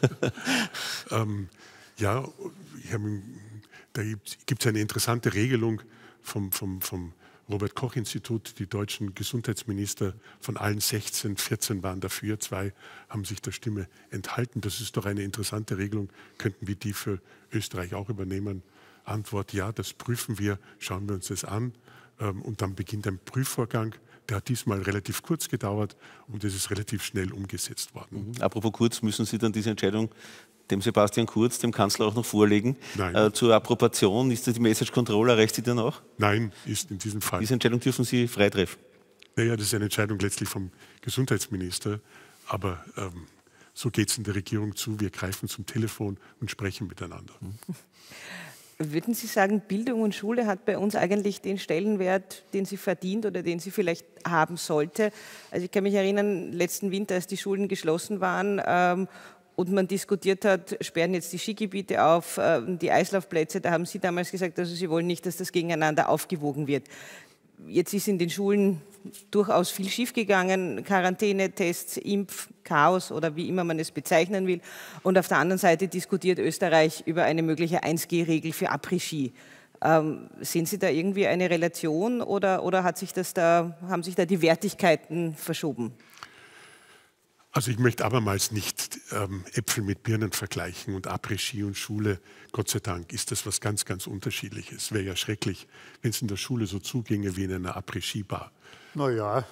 S2: ähm, ja, ich hab, da gibt es eine interessante Regelung vom, vom, vom Robert-Koch-Institut. Die deutschen Gesundheitsminister von allen sechzehn, vierzehn waren dafür, zwei haben sich der Stimme enthalten. Das ist doch eine interessante Regelung. Könnten wir die für Österreich auch übernehmen? Antwort: Ja, das prüfen wir, schauen wir uns das an. Ähm, und dann beginnt ein Prüfvorgang. Der hat diesmal relativ kurz gedauert und es ist relativ schnell umgesetzt worden.
S4: Mhm. Apropos Kurz, müssen Sie dann diese Entscheidung dem Sebastian Kurz, dem Kanzler, auch noch vorlegen?
S2: Nein.
S4: Äh, zur Approbation, ist das die Message Control, erreicht Sie dann auch?
S2: Nein, ist in diesem Fall.
S4: Diese Entscheidung dürfen Sie frei treffen?
S2: Naja, das ist eine Entscheidung letztlich vom Gesundheitsminister, aber ähm, so geht es in der Regierung zu. Wir greifen zum Telefon und sprechen miteinander.
S5: Mhm. Würden Sie sagen, Bildung und Schule hat bei uns eigentlich den Stellenwert, den sie verdient oder den sie vielleicht haben sollte? Also ich kann mich erinnern, letzten Winter, als die Schulen geschlossen waren ähm, und man diskutiert hat, sperren jetzt die Skigebiete auf, äh, die Eislaufplätze, da haben Sie damals gesagt, also Sie wollen nicht, dass das gegeneinander aufgewogen wird. Jetzt ist in den Schulen durchaus viel schiefgegangen, Quarantäne, Tests, Impf, Chaos oder wie immer man es bezeichnen will. Und auf der anderen Seite diskutiert Österreich über eine mögliche eins G Regel für Après-Ski. Ähm, sehen Sie da irgendwie eine Relation oder, oder hat sich das da, haben sich da die Wertigkeiten verschoben?
S2: Also ich möchte abermals nicht ähm, Äpfel mit Birnen vergleichen und Après-Ski und Schule. Gott sei Dank ist das was ganz, ganz Unterschiedliches. Wäre ja schrecklich, wenn es in der Schule so zuginge wie in einer Après-Ski-Bar.
S3: Naja.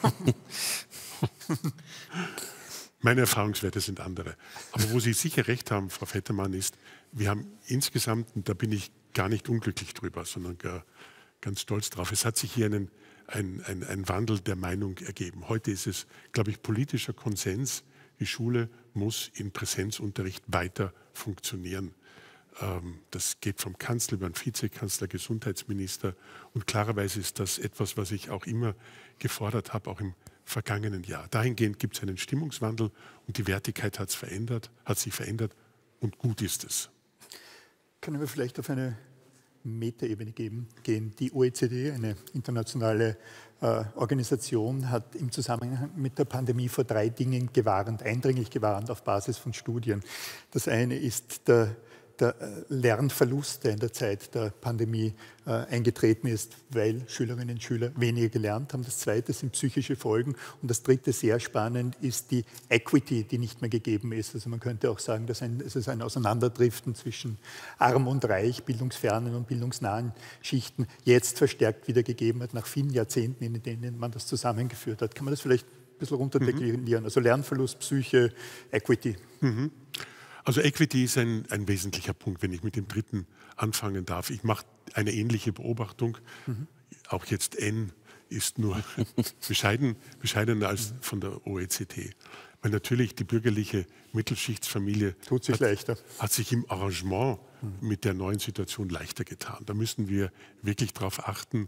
S2: Meine Erfahrungswerte sind andere. Aber wo Sie sicher recht haben, Frau Vettermann, ist, wir haben insgesamt, und da bin ich gar nicht unglücklich drüber, sondern gar ganz stolz drauf, es hat sich hier einen Ein, ein, ein Wandel der Meinung ergeben. Heute ist es, glaube ich, politischer Konsens, die Schule muss in Präsenzunterricht weiter funktionieren. Ähm, das geht vom Kanzler über den Vizekanzler, Gesundheitsminister. Und klarerweise ist das etwas, was ich auch immer gefordert habe, auch im vergangenen Jahr. Dahingehend gibt es einen Stimmungswandel und die Wertigkeit hat, verändert, hat sich verändert und gut ist es.
S3: Können wir vielleicht auf eine Metaebene geben, gehen. Die O E C D, eine internationale äh, Organisation hat im Zusammenhang mit der Pandemie vor drei Dingen gewarnt, eindringlich gewarnt auf Basis von Studien. Das eine ist der der Lernverlust, der in der Zeit der Pandemie äh, eingetreten ist, weil Schülerinnen und Schüler weniger gelernt haben. Das zweite sind psychische Folgen. Und das dritte, sehr spannend, ist die Equity, die nicht mehr gegeben ist. Also man könnte auch sagen, dass ein, es ist ein Auseinanderdriften zwischen arm und reich, bildungsfernen und bildungsnahen Schichten jetzt verstärkt wieder gegeben hat, nach vielen Jahrzehnten, in denen man das zusammengeführt hat. Kann man das vielleicht ein bisschen runterdeklinieren? Mhm. Also Lernverlust, Psyche, Equity.
S2: Mhm. Also Equity ist ein, ein wesentlicher Punkt, wenn ich mit dem dritten anfangen darf. Ich mache eine ähnliche Beobachtung. Mhm. Auch jetzt N ist nur bescheiden, bescheidener als von der O E C D. Weil natürlich die bürgerliche Mittelschichtsfamilie
S3: Tut sich
S2: hat,
S3: leichter.
S2: hat sich im Arrangement mhm. mit der neuen Situation leichter getan. Da müssen wir wirklich darauf achten.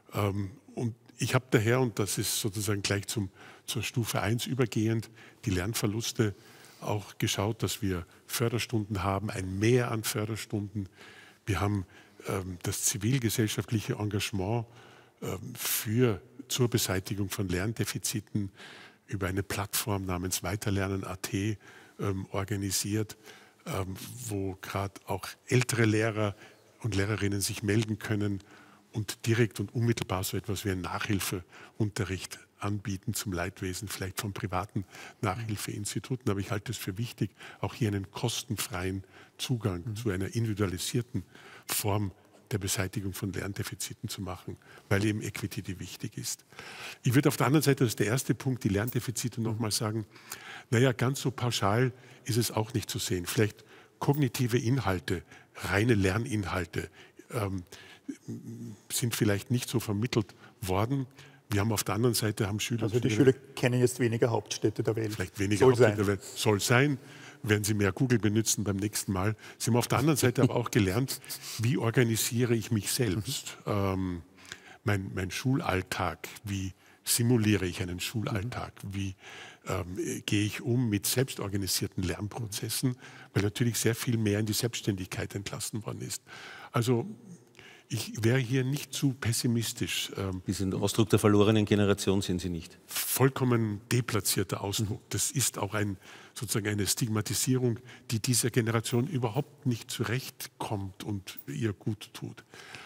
S2: Und ich habe daher, und das ist sozusagen gleich zum, zur Stufe eins übergehend, die Lernverluste auch geschaut, dass wir Förderstunden haben, ein Mehr an Förderstunden. Wir haben ähm, das zivilgesellschaftliche Engagement ähm, für, zur Beseitigung von Lerndefiziten über eine Plattform namens Weiterlernen Punkt A T ähm, organisiert, ähm, wo gerade auch ältere Lehrer und Lehrerinnen sich melden können und direkt und unmittelbar so etwas wie einen Nachhilfeunterricht anbieten zum Leidwesen, vielleicht von privaten Nachhilfeinstituten. Aber ich halte es für wichtig, auch hier einen kostenfreien Zugang mhm. zu einer individualisierten Form der Beseitigung von Lerndefiziten zu machen, weil eben Equity wichtig ist. Ich würde auf der anderen Seite, das ist der erste Punkt, die Lerndefizite mhm. nochmal sagen, naja, ganz so pauschal ist es auch nicht zu sehen. Vielleicht kognitive Inhalte, reine Lerninhalte ähm, sind vielleicht nicht so vermittelt worden. Wir haben auf der anderen Seite haben Schüler.
S3: Also die Schüler kennen jetzt weniger Hauptstädte der Welt.
S2: Vielleicht weniger soll Hauptstädte sein. der Welt. Soll sein. Werden sie mehr Google benutzen beim nächsten Mal. Sie haben auf der anderen Seite aber auch gelernt, wie organisiere ich mich selbst. Mhm. Ähm, mein, mein Schulalltag, wie simuliere ich einen Schulalltag, mhm. wie ähm, gehe ich um mit selbstorganisierten Lernprozessen, weil natürlich sehr viel mehr in die Selbstständigkeit entlassen worden ist. Also ich wäre hier nicht zu pessimistisch.
S4: Diesen Ausdruck der verlorenen Generation sind Sie nicht.
S2: Vollkommen deplatzierter Ausdruck. Das ist auch ein, sozusagen eine Stigmatisierung, die dieser Generation überhaupt nicht zurechtkommt und ihr gut tut.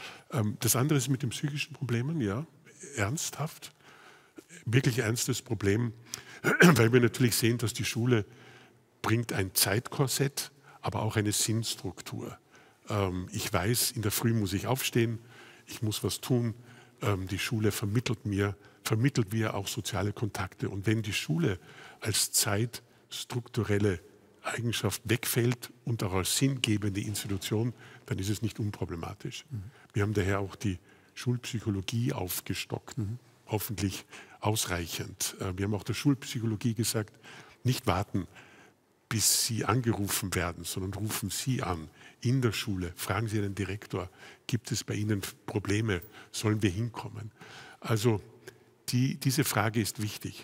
S2: Das andere ist mit den psychischen Problemen, ja, ernsthaft, wirklich ernstes Problem, weil wir natürlich sehen, dass die Schule bringt ein Zeitkorsett, aber auch eine Sinnstruktur. Ich weiß, in der Früh muss ich aufstehen, ich muss was tun. Die Schule vermittelt mir, vermittelt mir auch soziale Kontakte. Und wenn die Schule als zeitstrukturelle Eigenschaft wegfällt und auch als sinngebende Institution, dann ist es nicht unproblematisch. Mhm. Wir haben daher auch die Schulpsychologie aufgestockt, mhm. hoffentlich ausreichend. Wir haben auch der Schulpsychologie gesagt, nicht warten, bis Sie angerufen werden, sondern rufen Sie an in der Schule. Fragen Sie den Direktor, gibt es bei Ihnen Probleme? Sollen wir hinkommen? Also die, diese Frage ist wichtig.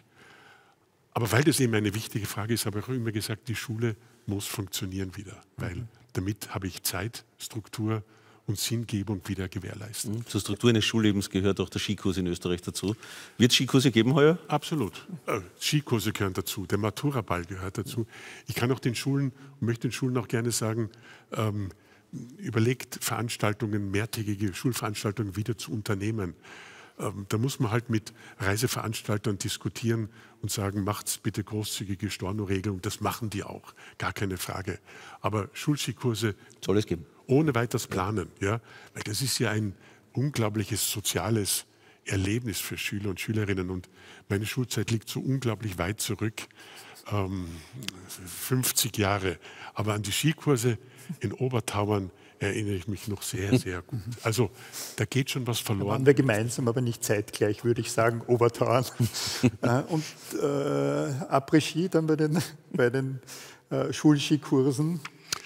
S2: Aber weil das eben eine wichtige Frage ist, habe ich auch immer gesagt, die Schule muss funktionieren wieder, weil mhm. damit habe ich Zeit, Struktur und Sinngebung wieder gewährleisten.
S4: Zur Struktur eines Schullebens gehört auch der Skikurs in Österreich dazu. Wird es Skikurse geben heuer?
S2: Absolut. Äh, Skikurse gehören dazu, der Maturaball gehört dazu. Ich kann auch den Schulen, möchte den Schulen auch gerne sagen, ähm, überlegt, Veranstaltungen, mehrtägige Schulveranstaltungen wieder zu unternehmen. Ähm, da muss man halt mit Reiseveranstaltern diskutieren und sagen, macht's bitte großzügige Stornoregelung. Das machen die auch, gar keine Frage. Aber Schulskikurse
S4: soll es geben.
S2: Ohne weiteres planen, ja, weil das ist ja ein unglaubliches soziales Erlebnis für Schüler und Schülerinnen. Und meine Schulzeit liegt so unglaublich weit zurück, ähm, fünfzig Jahre. Aber an die Skikurse in Obertauern erinnere ich mich noch sehr, sehr gut. Also da geht schon was verloren. Da
S3: waren wir gemeinsam, aber nicht zeitgleich, würde ich sagen, Obertauern. Und äh, Après-Ski dann bei den, bei den äh, Schulskikursen.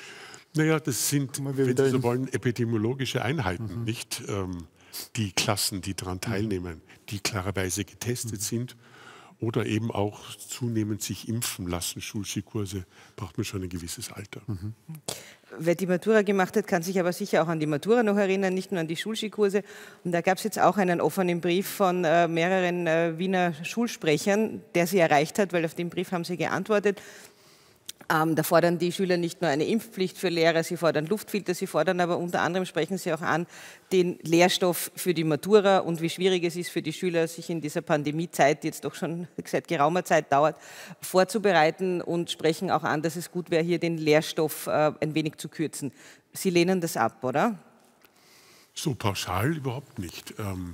S2: Naja, das sind, wenn Sie so wollen, epidemiologische Einheiten, mhm. nicht? Ähm, die Klassen, die daran teilnehmen, die klarerweise getestet mhm. sind oder eben auch zunehmend sich impfen lassen, Schulskikurse, braucht man schon ein gewisses Alter.
S5: Mhm. Wer die Matura gemacht hat, kann sich aber sicher auch an die Matura noch erinnern, nicht nur an die Schulskikurse. Und da gab es jetzt auch einen offenen Brief von äh, mehreren äh, Wiener Schulsprechern, der sie erreicht hat, weil auf den Brief haben sie geantwortet. Ähm, da fordern die Schüler nicht nur eine Impfpflicht für Lehrer, sie fordern Luftfilter, sie fordern aber unter anderem, sprechen sie auch an, den Lehrstoff für die Matura und wie schwierig es ist für die Schüler, sich in dieser Pandemiezeit, die jetzt doch schon seit geraumer Zeit dauert, vorzubereiten und sprechen auch an, dass es gut wäre, hier den Lehrstoff äh, ein wenig zu kürzen. Sie lehnen das ab, oder?
S2: So pauschal überhaupt nicht. Ähm,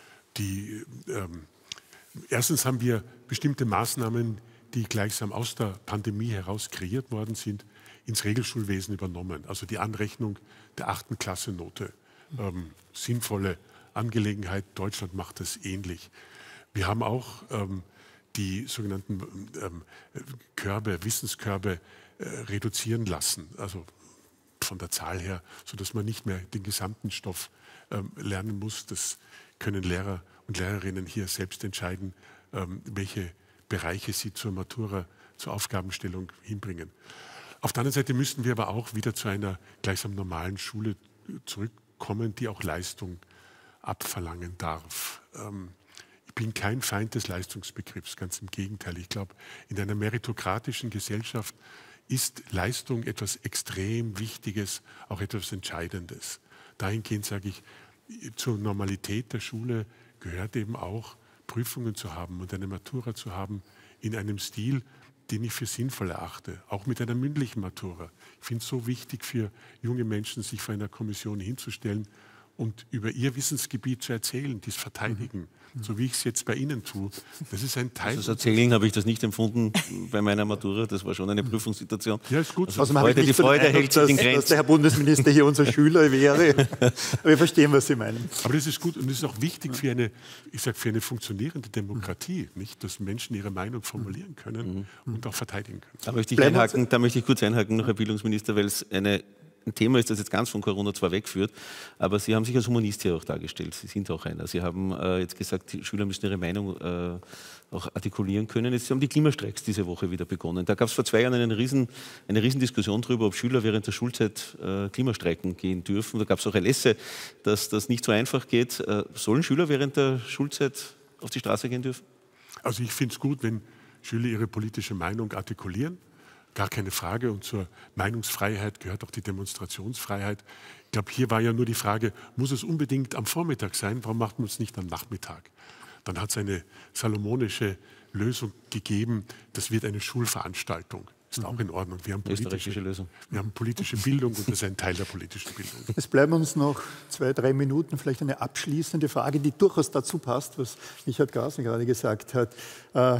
S2: die, ähm, erstens haben wir bestimmte Maßnahmen, die gleichsam aus der Pandemie heraus kreiert worden sind, ins Regelschulwesen übernommen. Also die Anrechnung der achten Klasse Note. Ähm, sinnvolle Angelegenheit. Deutschland macht das ähnlich. Wir haben auch ähm, die sogenannten ähm, Körbe, Wissenskörbe äh, reduzieren lassen. Also von der Zahl her, sodass man nicht mehr den gesamten Stoff ähm, lernen muss. Das können Lehrer und Lehrerinnen hier selbst entscheiden, ähm, welche Bereiche sie zur Matura, zur Aufgabenstellung hinbringen. Auf der anderen Seite müssten wir aber auch wieder zu einer gleichsam normalen Schule zurückkommen, die auch Leistung abverlangen darf. Ähm, ich bin kein Feind des Leistungsbegriffs, ganz im Gegenteil. Ich glaube, in einer meritokratischen Gesellschaft ist Leistung etwas extrem Wichtiges, auch etwas Entscheidendes. Dahingehend sage ich, zur Normalität der Schule gehört eben auch, Prüfungen zu haben und eine Matura zu haben in einem Stil, den ich für sinnvoll erachte, auch mit einer mündlichen Matura. Ich finde es so wichtig für junge Menschen, sich vor einer Kommission hinzustellen und über ihr Wissensgebiet zu erzählen, dies verteidigen, mhm. so wie ich es jetzt bei Ihnen tue. Das ist ein Teil.
S4: Also das Erzählen habe ich das nicht empfunden bei meiner Matura, das war schon eine Prüfungssituation.
S2: Ja, ist gut.
S4: Also die Freude, die Freude hält sich in Grenzen.
S3: Dass der Herr Bundesminister hier unser Schüler wäre. Aber wir verstehen, was Sie meinen.
S2: Aber das ist gut und das ist auch wichtig für eine, ich sage, für eine funktionierende Demokratie, nicht, dass Menschen ihre Meinung formulieren können mhm. und auch verteidigen können.
S4: Da möchte ich, einhaken, da möchte ich kurz einhaken, noch Herr Bildungsminister, weil es eine ein Thema ist, das jetzt ganz von Corona zwar wegführt, aber Sie haben sich als Humanist hier auch dargestellt. Sie sind auch einer. Sie haben äh, jetzt gesagt, die Schüler müssen ihre Meinung äh, auch artikulieren können. Jetzt haben die Klimastreiks diese Woche wieder begonnen. Da gab es vor zwei Jahren einen riesen, eine Riesendiskussion darüber, ob Schüler während der Schulzeit äh, Klimastreiken gehen dürfen. Da gab es auch Erlässe, dass das nicht so einfach geht. Äh, sollen Schüler während der Schulzeit auf die Straße gehen dürfen?
S2: Also ich finde es gut, wenn Schüler ihre politische Meinung artikulieren. Gar keine Frage. Und zur Meinungsfreiheit gehört auch die Demonstrationsfreiheit. Ich glaube, hier war ja nur die Frage, muss es unbedingt am Vormittag sein? Warum macht man es nicht am Nachmittag? Dann hat es eine salomonische Lösung gegeben. Das wird eine Schulveranstaltung. Ist mhm. auch in Ordnung. Wir haben, politische,
S4: Lösung.
S2: wir haben politische Bildung und das ist ein Teil der politischen Bildung.
S3: Es bleiben uns noch zwei, drei Minuten. Vielleicht eine abschließende Frage, die durchaus dazu passt, was Richard Gasner gerade gesagt hat. Äh,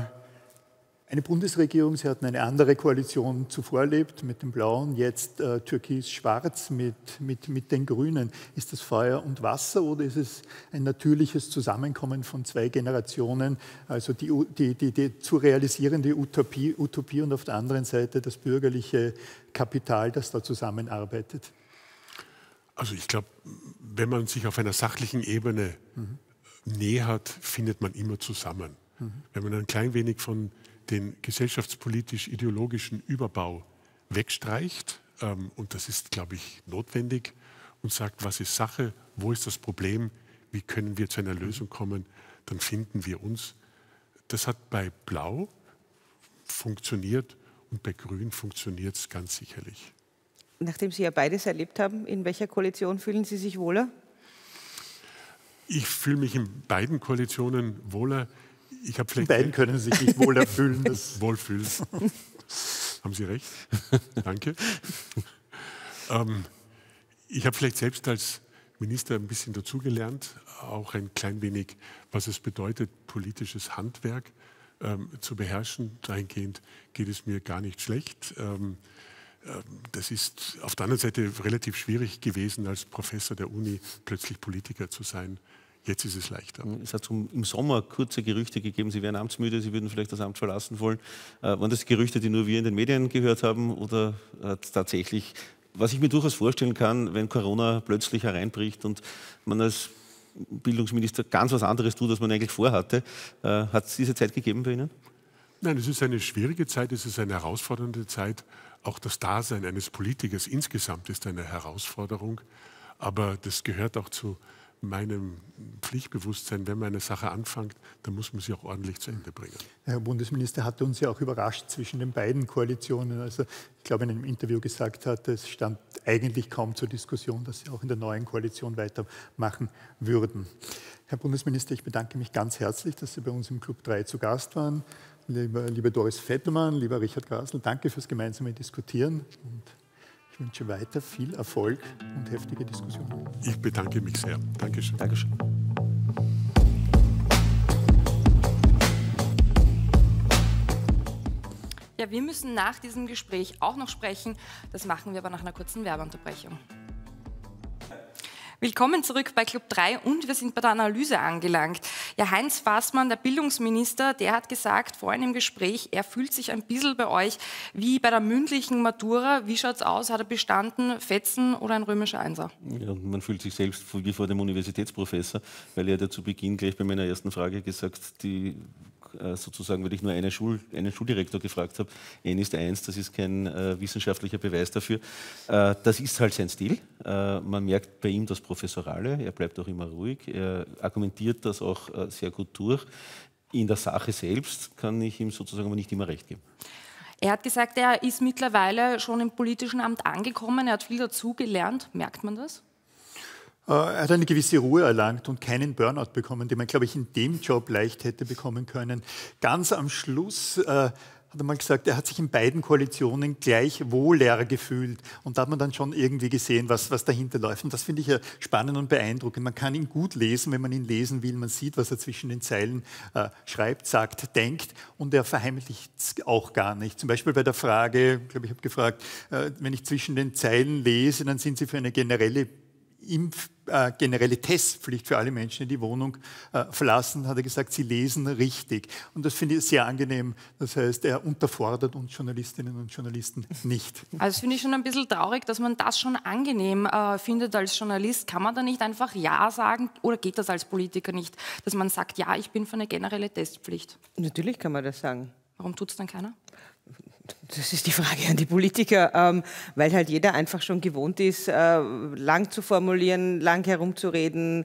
S3: Eine Bundesregierung, Sie hatten eine andere Koalition zuvor erlebt mit den Blauen, jetzt äh, türkis-schwarz mit, mit, mit den Grünen. Ist das Feuer und Wasser oder ist es ein natürliches Zusammenkommen von zwei Generationen, also die, die, die, die zu realisierende Utopie, Utopie und auf der anderen Seite das bürgerliche Kapital, das da zusammenarbeitet?
S2: Also ich glaube, wenn man sich auf einer sachlichen Ebene mhm. nähert, findet man immer zusammen. Mhm. Wenn man ein klein wenig von den gesellschaftspolitisch-ideologischen Überbau wegstreicht, ähm, und das ist, glaube ich, notwendig, und sagt, was ist Sache, wo ist das Problem, wie können wir zu einer Lösung kommen, dann finden wir uns. Das hat bei Blau funktioniert und bei Grün funktioniert es ganz sicherlich.
S5: Nachdem Sie ja beides erlebt haben, in welcher Koalition fühlen Sie sich wohler?
S2: Ich fühle mich in beiden Koalitionen wohler. Ich habe vielleicht
S3: in beiden können Sie sich nicht wohler fühlen.
S2: Wohlfühlen. Haben Sie recht. Danke. ähm, ich habe vielleicht selbst als Minister ein bisschen dazugelernt, auch ein klein wenig, was es bedeutet, politisches Handwerk ähm, zu beherrschen. Dahingehend geht es mir gar nicht schlecht. Ähm, ähm, das ist auf der anderen Seite relativ schwierig gewesen, als Professor der Uni plötzlich Politiker zu sein. Jetzt ist es leichter.
S4: Es hat im Sommer kurze Gerüchte gegeben, Sie wären amtsmüde, Sie würden vielleicht das Amt verlassen wollen. Äh, waren das Gerüchte, die nur wir in den Medien gehört haben oder hat es tatsächlich, was ich mir durchaus vorstellen kann, wenn Corona plötzlich hereinbricht und man als Bildungsminister ganz was anderes tut, als man eigentlich vorhatte. Äh, hat es diese Zeit gegeben bei Ihnen?
S2: Nein, es ist eine schwierige Zeit, es ist eine herausfordernde Zeit. Auch das Dasein eines Politikers insgesamt ist eine Herausforderung. Aber das gehört auch zu meinem Pflichtbewusstsein. Wenn man eine Sache anfängt, dann muss man sie auch ordentlich zu Ende bringen.
S3: Herr Bundesminister hatte uns ja auch überrascht zwischen den beiden Koalitionen. Also ich glaube, in einem Interview gesagt hat, es stand eigentlich kaum zur Diskussion, dass Sie auch in der neuen Koalition weitermachen würden. Herr Bundesminister, ich bedanke mich ganz herzlich, dass Sie bei uns im Club drei zu Gast waren. Liebe, liebe Doris Vettermann, lieber Richard Grasl, danke fürs gemeinsame Diskutieren. Und ich wünsche weiter viel Erfolg und heftige Diskussionen.
S2: Ich bedanke mich sehr. Dankeschön.
S4: Dankeschön.
S1: Ja, wir müssen nach diesem Gespräch auch noch sprechen. Das machen wir aber nach einer kurzen Werbeunterbrechung. Willkommen zurück bei Club drei und wir sind bei der Analyse angelangt. Ja, Heinz Fassmann, der Bildungsminister, der hat gesagt vorhin im Gespräch, er fühlt sich ein bisschen bei euch wie bei der mündlichen Matura. Wie schaut es aus? Hat er bestanden, Fetzen oder ein römischer Einser?
S4: Ja, man fühlt sich selbst wie vor dem Universitätsprofessor, weil er hat ja zu Beginn gleich bei meiner ersten Frage gesagt, die sozusagen, weil ich nur eine Schul, einen Schuldirektor gefragt habe, N ist eins, das ist kein äh, wissenschaftlicher Beweis dafür. Äh, das ist halt sein Stil. Äh, man merkt bei ihm das Professorale, er bleibt auch immer ruhig, er argumentiert das auch äh, sehr gut durch. In der Sache selbst kann ich ihm sozusagen aber nicht immer recht geben.
S1: Er hat gesagt, er ist mittlerweile schon im politischen Amt angekommen, er hat viel dazugelernt. Merkt man das?
S3: Er hat eine gewisse Ruhe erlangt und keinen Burnout bekommen, den man, glaube ich, in dem Job leicht hätte bekommen können. Ganz am Schluss äh, hat er mal gesagt, er hat sich in beiden Koalitionen gleich wohler gefühlt. Und da hat man dann schon irgendwie gesehen, was, was dahinter läuft. Und das finde ich ja spannend und beeindruckend. Man kann ihn gut lesen, wenn man ihn lesen will. Man sieht, was er zwischen den Zeilen äh, schreibt, sagt, denkt. Und er verheimlicht es auch gar nicht. Zum Beispiel bei der Frage, ich glaube, ich habe gefragt, äh, wenn ich zwischen den Zeilen lese, dann sind Sie für eine generelle Impf, äh, generelle Testpflicht für alle Menschen, die die Wohnung äh, verlassen, hat er gesagt, sie lesen richtig. Und das finde ich sehr angenehm. Das heißt, er unterfordert uns Journalistinnen und Journalisten nicht.
S1: Also das finde ich schon ein bisschen traurig, dass man das schon angenehm äh, findet als Journalist. Kann man da nicht einfach Ja sagen oder geht das als Politiker nicht, dass man sagt, ja, ich bin für eine generelle Testpflicht?
S5: Natürlich kann man das sagen.
S1: Warum tut es dann keiner?
S5: Das ist die Frage an die Politiker, ähm, weil halt jeder einfach schon gewohnt ist, äh, lang zu formulieren, lang herumzureden.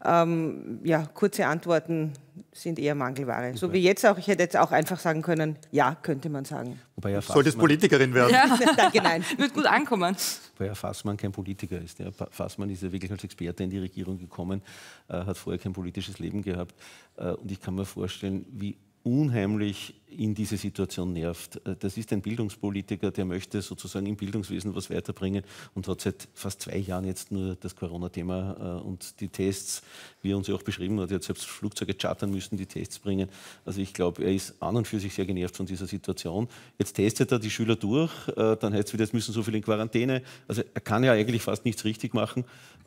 S5: Ähm, ja, kurze Antworten sind eher Mangelware. So wie jetzt auch. Ich hätte jetzt auch einfach sagen können, ja, könnte man sagen.
S4: Wobei
S3: Solltest Politikerin werden?
S1: Ja.
S5: Danke, nein.
S1: Wird gut ankommen.
S4: Weil Herr Fassmann kein Politiker ist. Ja. Fassmann ist ja wirklich als Experte in die Regierung gekommen, äh, hat vorher kein politisches Leben gehabt. Äh, und ich kann mir vorstellen, wie unheimlich in diese Situation nervt. Das ist ein Bildungspolitiker, der möchte sozusagen im Bildungswesen was weiterbringen und hat seit fast zwei Jahren jetzt nur das Corona-Thema und die Tests, wie er uns ja auch beschrieben hat, er hat selbst Flugzeuge chartern müssen, die Tests bringen. Also ich glaube, er ist an und für sich sehr genervt von dieser Situation. Jetzt testet er die Schüler durch, dann heißt es wieder, jetzt müssen so viele in Quarantäne. Also er kann ja eigentlich fast nichts richtig machen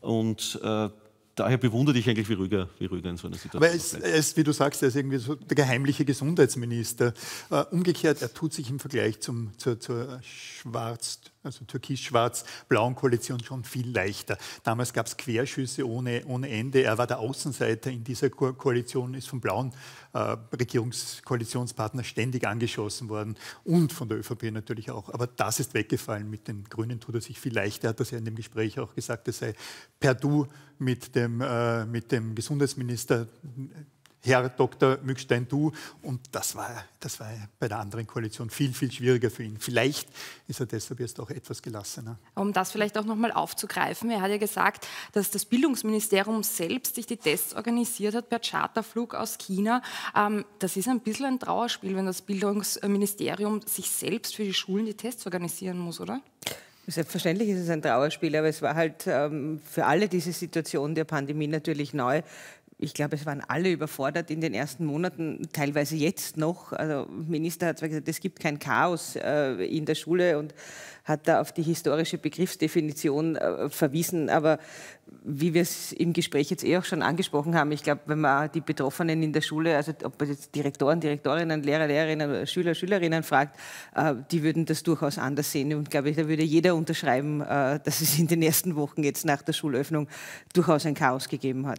S4: und äh, daher bewundere ich eigentlich, wie ruhiger, wie ruhiger in so einer Situation.
S3: Aber er ist, er ist, wie du sagst, er ist irgendwie so der geheimliche Gesundheitsminister. Uh, umgekehrt, er tut sich im Vergleich zum, zur, zur schwarz, also türkis-schwarz-blauen Koalition schon viel leichter. Damals gab es Querschüsse ohne, ohne Ende. Er war der Außenseiter in dieser Ko Koalition, ist vom blauen äh, Regierungskoalitionspartner ständig angeschossen worden und von der ÖVP natürlich auch. Aber das ist weggefallen. Mit den Grünen tut er sich viel leichter. Er hat das ja in dem Gespräch auch gesagt, es sei per Du mit dem, äh, mit dem Gesundheitsminister Herr Doktor Mückstein, du. Und das war, das war bei der anderen Koalition viel, viel schwieriger für ihn. Vielleicht ist er deshalb jetzt auch etwas gelassener.
S1: Um das vielleicht auch noch mal aufzugreifen, er hat ja gesagt, dass das Bildungsministerium selbst sich die Tests organisiert hat per Charterflug aus China. Ähm, das ist ein bisschen ein Trauerspiel, wenn das Bildungsministerium sich selbst für die Schulen die Tests organisieren muss, oder?
S5: Selbstverständlich ist es ein Trauerspiel, aber es war halt ähm, für alle diese Situation der Pandemie natürlich neu. Ich glaube, es waren alle überfordert in den ersten Monaten, teilweise jetzt noch. Also der Minister hat zwar gesagt, es gibt kein Chaos äh, in der Schule und hat da auf die historische Begriffsdefinition äh, verwiesen. Aber wie wir es im Gespräch jetzt eh auch schon angesprochen haben, ich glaube, wenn man die Betroffenen in der Schule, also ob man jetzt Direktoren, Direktorinnen, Lehrer, Lehrerinnen oder Schüler, Schülerinnen fragt, äh, die würden das durchaus anders sehen. Und glaube ich, da würde jeder unterschreiben, äh, dass es in den ersten Wochen jetzt nach der Schulöffnung durchaus ein Chaos gegeben hat.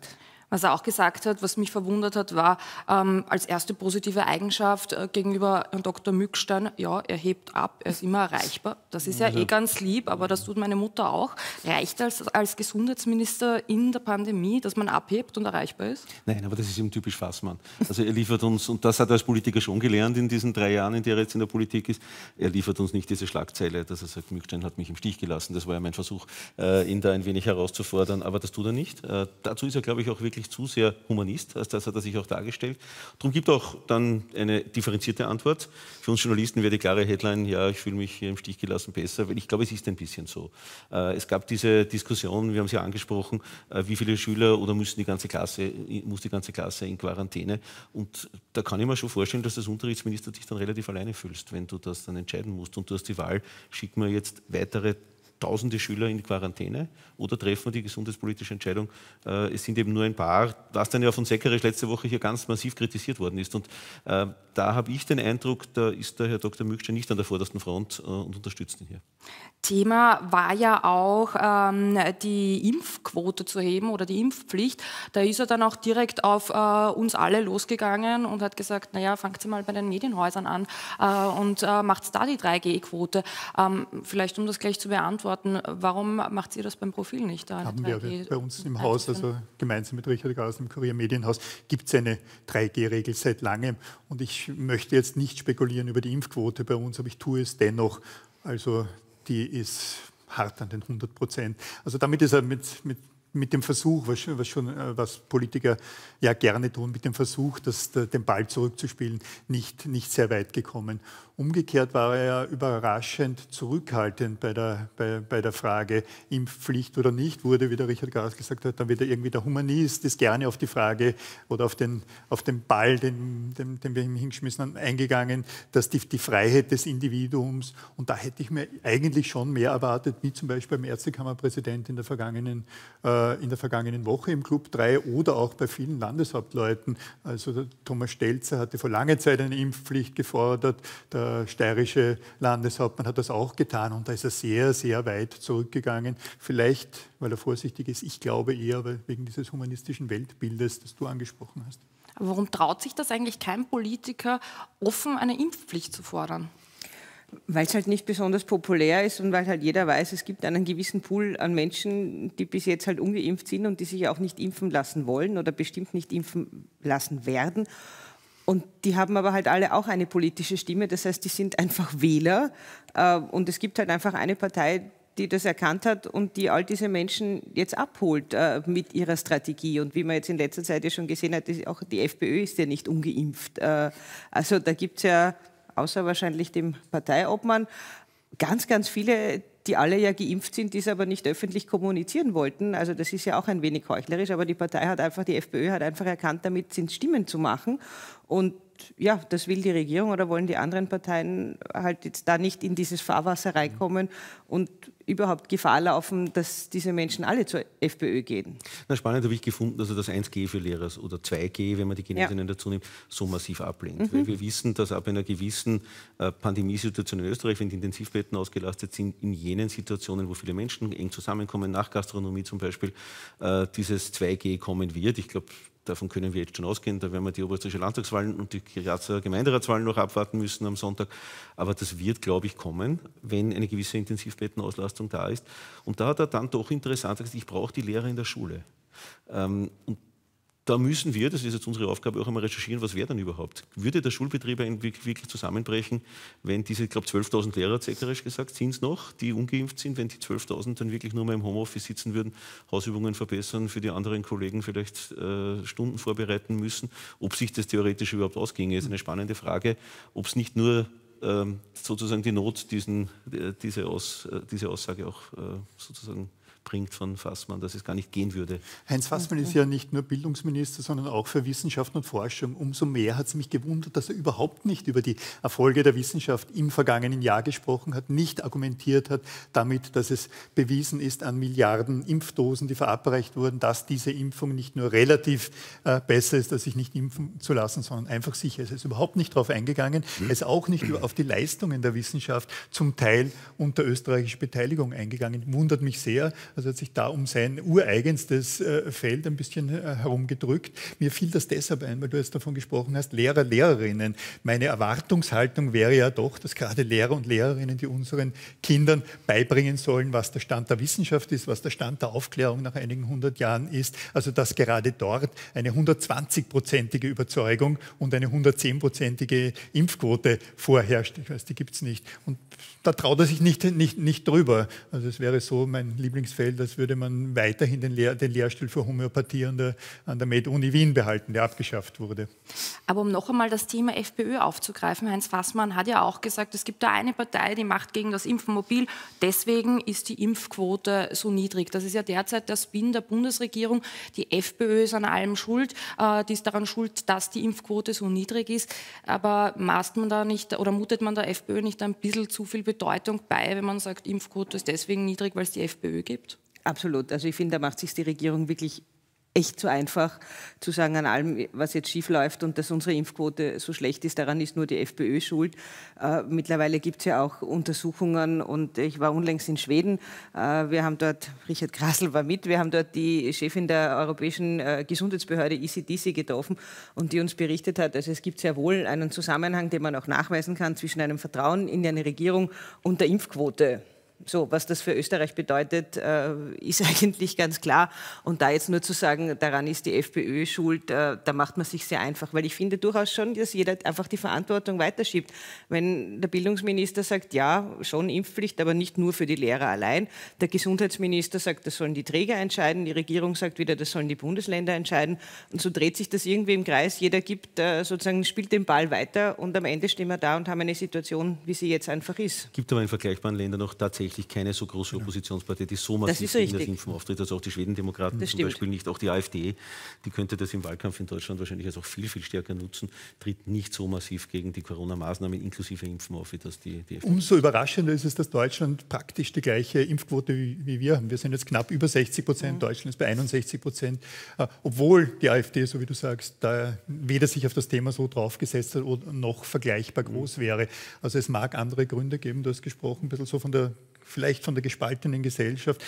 S1: Was er auch gesagt hat, was mich verwundert hat, war ähm, als erste positive Eigenschaft äh, gegenüber Doktor Mückstein, ja, er hebt ab, er ist immer erreichbar. Das ist ja also eh ganz lieb, aber das tut meine Mutter auch. Reicht als, als Gesundheitsminister in der Pandemie, dass man abhebt und erreichbar ist?
S4: Nein, aber das ist eben typisch Fassmann. Also er liefert uns, und das hat er als Politiker schon gelernt in diesen drei Jahren, in der er jetzt in der Politik ist, er liefert uns nicht diese Schlagzeile, dass er sagt, Mückstein hat mich im Stich gelassen. Das war ja mein Versuch, äh, ihn da ein wenig herauszufordern, aber das tut er nicht. Äh, dazu ist er, glaube ich, auch wirklich zu sehr Humanist, als das hat er sich auch dargestellt. Darum gibt auch dann eine differenzierte Antwort. Für uns Journalisten wäre die klare Headline, ja, ich fühle mich hier im Stich gelassen besser, weil ich glaube, es ist ein bisschen so. Äh, es gab diese Diskussion, wir haben sie ja angesprochen, äh, wie viele Schüler oder müssen die ganze Klasse, muss die ganze Klasse in Quarantäne, und da kann ich mir schon vorstellen, dass du als Unterrichtsminister dich dann relativ alleine fühlst, wenn du das dann entscheiden musst und du hast die Wahl, schicken wir jetzt weitere tausende Schüler in die Quarantäne oder treffen wir die gesundheitspolitische Entscheidung, äh, es sind eben nur ein paar, was dann ja von Seckerisch letzte Woche hier ganz massiv kritisiert worden ist. Und äh, da habe ich den Eindruck, da ist der Herr Doktor Mückstein nicht an der vordersten Front äh, und unterstützt ihn hier.
S1: Thema war ja auch ähm, die Impfquote zu heben oder die Impfpflicht. Da ist er dann auch direkt auf äh, uns alle losgegangen und hat gesagt, naja, fangt mal bei den Medienhäusern an äh, und äh, macht da die drei G Quote. Ähm, vielleicht um das gleich zu beantworten, warum macht ihr das beim Profil nicht? Da
S3: haben wir bei uns im Haus, also gemeinsam mit Richard Gauss im Kurier Medienhaus, gibt es eine drei G Regel seit langem. Und ich möchte jetzt nicht spekulieren über die Impfquote bei uns, aber ich tue es dennoch. Also die ist hart an den hundert Prozent. Also damit ist er mit, mit, mit dem Versuch, was, was, schon, was Politiker ja gerne tun, mit dem Versuch, das, den Ball zurückzuspielen, nicht, nicht sehr weit gekommen. Umgekehrt war er ja überraschend zurückhaltend bei der, bei, bei der Frage Impfpflicht oder nicht, wurde, wie der Richard Gauss gesagt hat, dann wird er irgendwie der Humanist, ist gerne auf die Frage oder auf den, auf den Ball, den, den, den wir ihm hingeschmissen haben, eingegangen, dass die, die Freiheit des Individuums, und da hätte ich mir eigentlich schon mehr erwartet, wie zum Beispiel beim Ärztekammerpräsident in der vergangenen, äh, in der vergangenen Woche im Club drei oder auch bei vielen Landeshauptleuten. Also der Thomas Stelzer hatte vor langer Zeit eine Impfpflicht gefordert, der Der steirische Landeshauptmann hat das auch getan und da ist er sehr, sehr weit zurückgegangen. Vielleicht, weil er vorsichtig ist, ich glaube eher wegen dieses humanistischen Weltbildes, das du angesprochen hast.
S1: Aber warum traut sich das eigentlich kein Politiker, offen eine Impfpflicht zu fordern?
S5: Weil es halt nicht besonders populär ist und weil halt jeder weiß, es gibt einen gewissen Pool an Menschen, die bis jetzt halt ungeimpft sind und die sich auch nicht impfen lassen wollen oder bestimmt nicht impfen lassen werden. Und die haben aber halt alle auch eine politische Stimme, das heißt, die sind einfach Wähler. Und es gibt halt einfach eine Partei, die das erkannt hat und die all diese Menschen jetzt abholt äh, mit ihrer Strategie. Und wie man jetzt in letzter Zeit ja schon gesehen hat, ist auch die FPÖ ist ja nicht ungeimpft. Äh, also da gibt es ja, außer wahrscheinlich dem Parteiobmann, ganz, ganz viele, die alle ja geimpft sind, die es aber nicht öffentlich kommunizieren wollten. Also das ist ja auch ein wenig heuchlerisch, aber die Partei hat einfach, die FPÖ hat einfach erkannt, damit sind Stimmen zu machen. Und ja, das will die Regierung oder wollen die anderen Parteien halt jetzt da nicht in dieses Fahrwasser reinkommen und überhaupt Gefahr laufen, dass diese Menschen alle zur FPÖ gehen.
S4: Na, spannend habe ich gefunden, dass er das eins G für Lehrer oder zwei G, wenn man die Genesinnen
S5: ja.
S4: dazu nimmt, so massiv ablehnt.
S5: Mhm.
S4: Weil wir wissen, dass ab einer gewissen äh, Pandemiesituation in Österreich, wenn die Intensivbetten ausgelastet sind, in jenen Situationen, wo viele Menschen eng zusammenkommen, nach Gastronomie zum Beispiel, äh, dieses zwei G kommen wird. Ich glaube, davon können wir jetzt schon ausgehen. Da werden wir die oberösterreichische Landtagswahlen und die Gemeinderatswahlen noch abwarten müssen am Sonntag. Aber das wird, glaube ich, kommen, wenn eine gewisse Intensivbettenauslastung da ist. Und da hat er dann doch interessant gesagt, ich brauche die Lehrer in der Schule. Ähm, und da müssen wir, das ist jetzt unsere Aufgabe, auch einmal recherchieren, was wäre dann überhaupt? Würde der Schulbetrieb wirklich zusammenbrechen, wenn diese, ich glaube, zwölftausend Lehrer, hat Seckerisch gesagt, sind es noch, die ungeimpft sind, wenn die zwölftausend dann wirklich nur mal im Homeoffice sitzen würden, Hausübungen verbessern, für die anderen Kollegen vielleicht äh, Stunden vorbereiten müssen? Ob sich das theoretisch überhaupt ausginge, ist eine spannende Frage. Ob es nicht nur ähm, sozusagen die Not, diesen, äh, diese, Aus, äh, diese Aussage auch äh, sozusagen bringt von Fassmann, dass es gar nicht gehen würde.
S3: Heinz Fassmann ist ja nicht nur Bildungsminister, sondern auch für Wissenschaft und Forschung. Umso mehr hat es mich gewundert, dass er überhaupt nicht über die Erfolge der Wissenschaft im vergangenen Jahr gesprochen hat, nicht argumentiert hat damit, dass es bewiesen ist an Milliarden Impfdosen, die verabreicht wurden, dass diese Impfung nicht nur relativ äh, besser ist, als sich nicht impfen zu lassen, sondern einfach sicher ist. Er ist überhaupt nicht darauf eingegangen. Er ist auch nicht auf die Leistungen der Wissenschaft zum Teil unter österreichischer Beteiligung eingegangen. Wundert mich sehr. Also hat sich da um sein ureigenstes äh, Feld ein bisschen äh, herumgedrückt. Mir fiel das deshalb ein, weil du jetzt davon gesprochen hast, Lehrer, Lehrerinnen. Meine Erwartungshaltung wäre ja doch, dass gerade Lehrer und Lehrerinnen, die unseren Kindern beibringen sollen, was der Stand der Wissenschaft ist, was der Stand der Aufklärung nach einigen hundert Jahren ist, also dass gerade dort eine hundertzwanzig-prozentige Überzeugung und eine hundertzehn-prozentige Impfquote vorherrscht. Ich weiß, die gibt es nicht. Und da traut er sich nicht, nicht, nicht drüber. Also es wäre so mein Lieblingsfeld, als würde man weiterhin den, Lehr den Lehrstuhl für Homöopathie an der, an der Med-Uni Wien behalten, der abgeschafft wurde.
S1: Aber um noch einmal das Thema FPÖ aufzugreifen, Heinz Fassmann hat ja auch gesagt, es gibt da eine Partei, die macht gegen das Impfen mobil, deswegen ist die Impfquote so niedrig. Das ist ja derzeit der Spin der Bundesregierung. Die FPÖ ist an allem schuld, äh, die ist daran schuld, dass die Impfquote so niedrig ist. Aber maßt man da nicht oder mutet man der FPÖ nicht ein bisschen zu viel Bedeutung bei, wenn man sagt, Impfquote ist deswegen niedrig, weil es die FPÖ gibt?
S5: Absolut. Also ich finde, da macht sich die Regierung wirklich echt zu einfach, zu sagen, an allem, was jetzt schief läuft und dass unsere Impfquote so schlecht ist, daran ist nur die FPÖ schuld. Äh, mittlerweile gibt es ja auch Untersuchungen und ich war unlängst in Schweden. Äh, wir haben dort, Richard Grassl war mit, wir haben dort die Chefin der Europäischen äh, Gesundheitsbehörde E C D C getroffen und die uns berichtet hat, also es gibt sehr wohl einen Zusammenhang, den man auch nachweisen kann zwischen einem Vertrauen in eine Regierung und der Impfquote. So, was das für Österreich bedeutet, äh, ist eigentlich ganz klar. Und da jetzt nur zu sagen, daran ist die FPÖ schuld, äh, da macht man sich sehr einfach. Weil ich finde durchaus schon, dass jeder einfach die Verantwortung weiterschiebt. Wenn der Bildungsminister sagt, ja, schon Impfpflicht, aber nicht nur für die Lehrer allein. Der Gesundheitsminister sagt, das sollen die Träger entscheiden. Die Regierung sagt wieder, das sollen die Bundesländer entscheiden. Und so dreht sich das irgendwie im Kreis. Jeder gibt äh, sozusagen, spielt den Ball weiter. Und am Ende stehen wir da und haben eine Situation, wie sie jetzt einfach ist.
S4: Es gibt aber in vergleichbaren Ländern noch tatsächlich keine so große Oppositionspartei, die so massiv gegen das Impfen auftritt, also auch die Schwedendemokraten
S5: das
S4: zum
S5: stimmt.
S4: Beispiel nicht, auch die AfD, die könnte das im Wahlkampf in Deutschland wahrscheinlich also auch viel, viel stärker nutzen, tritt nicht so massiv gegen die Corona-Maßnahmen inklusive Impfen auf, wie das die, die FPÖ.
S3: Umso überraschender ist es, dass Deutschland praktisch die gleiche Impfquote wie, wie wir haben. Wir sind jetzt knapp über sechzig Prozent, mhm. Deutschland ist bei einundsechzig Prozent, äh, obwohl die AfD, so wie du sagst, da weder sich auf das Thema so draufgesetzt hat oder noch vergleichbar groß mhm. wäre. Also es mag andere Gründe geben, du hast gesprochen, ein bisschen so von der vielleicht von der gespaltenen Gesellschaft.